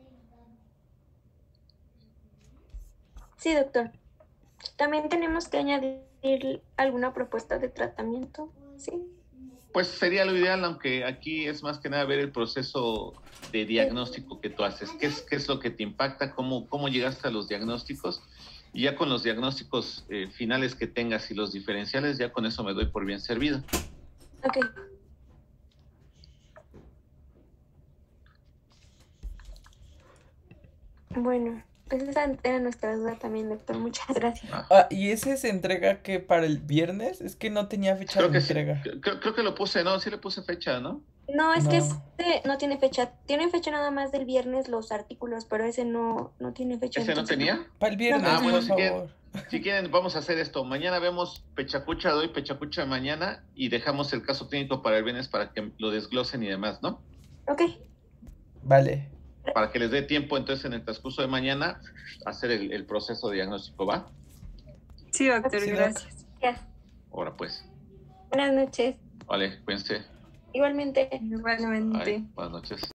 Sí, doctor. También tenemos que añadir alguna propuesta de tratamiento, ¿sí? Pues sería lo ideal, aunque aquí es más que nada ver el proceso de diagnóstico que tú haces. ¿Qué es lo que te impacta? ¿Cómo llegaste a los diagnósticos? Y ya con los diagnósticos finales que tengas y los diferenciales, ya con eso me doy por bien servido. Ok. Bueno, pues esa era nuestra duda también, doctor. Muchas gracias. ¿Y ese se entrega que para el viernes? Es que no tenía fecha Creo de que sí. entrega. Creo que lo puse, ¿no? Sí le puse fecha, ¿no? No, es que No. no tiene fecha. Tienen fecha nada más del viernes los artículos, pero ese no tiene fecha. ¿Ese no entonces tenía? Para el viernes, Ah, bueno, por favor. Si quieren, vamos a hacer esto. Mañana vemos pechacucha de hoy, pechacucha de mañana y dejamos el caso clínico para el viernes para que lo desglosen y demás, ¿no? Ok. Vale. Para que les dé tiempo entonces en el transcurso de mañana hacer el proceso de diagnóstico, ¿va? Sí, doctor, Sí, doc. gracias. Gracias. Ahora pues. Buenas noches. Vale, cuídense. Igualmente. Igualmente. Bye. Buenas noches.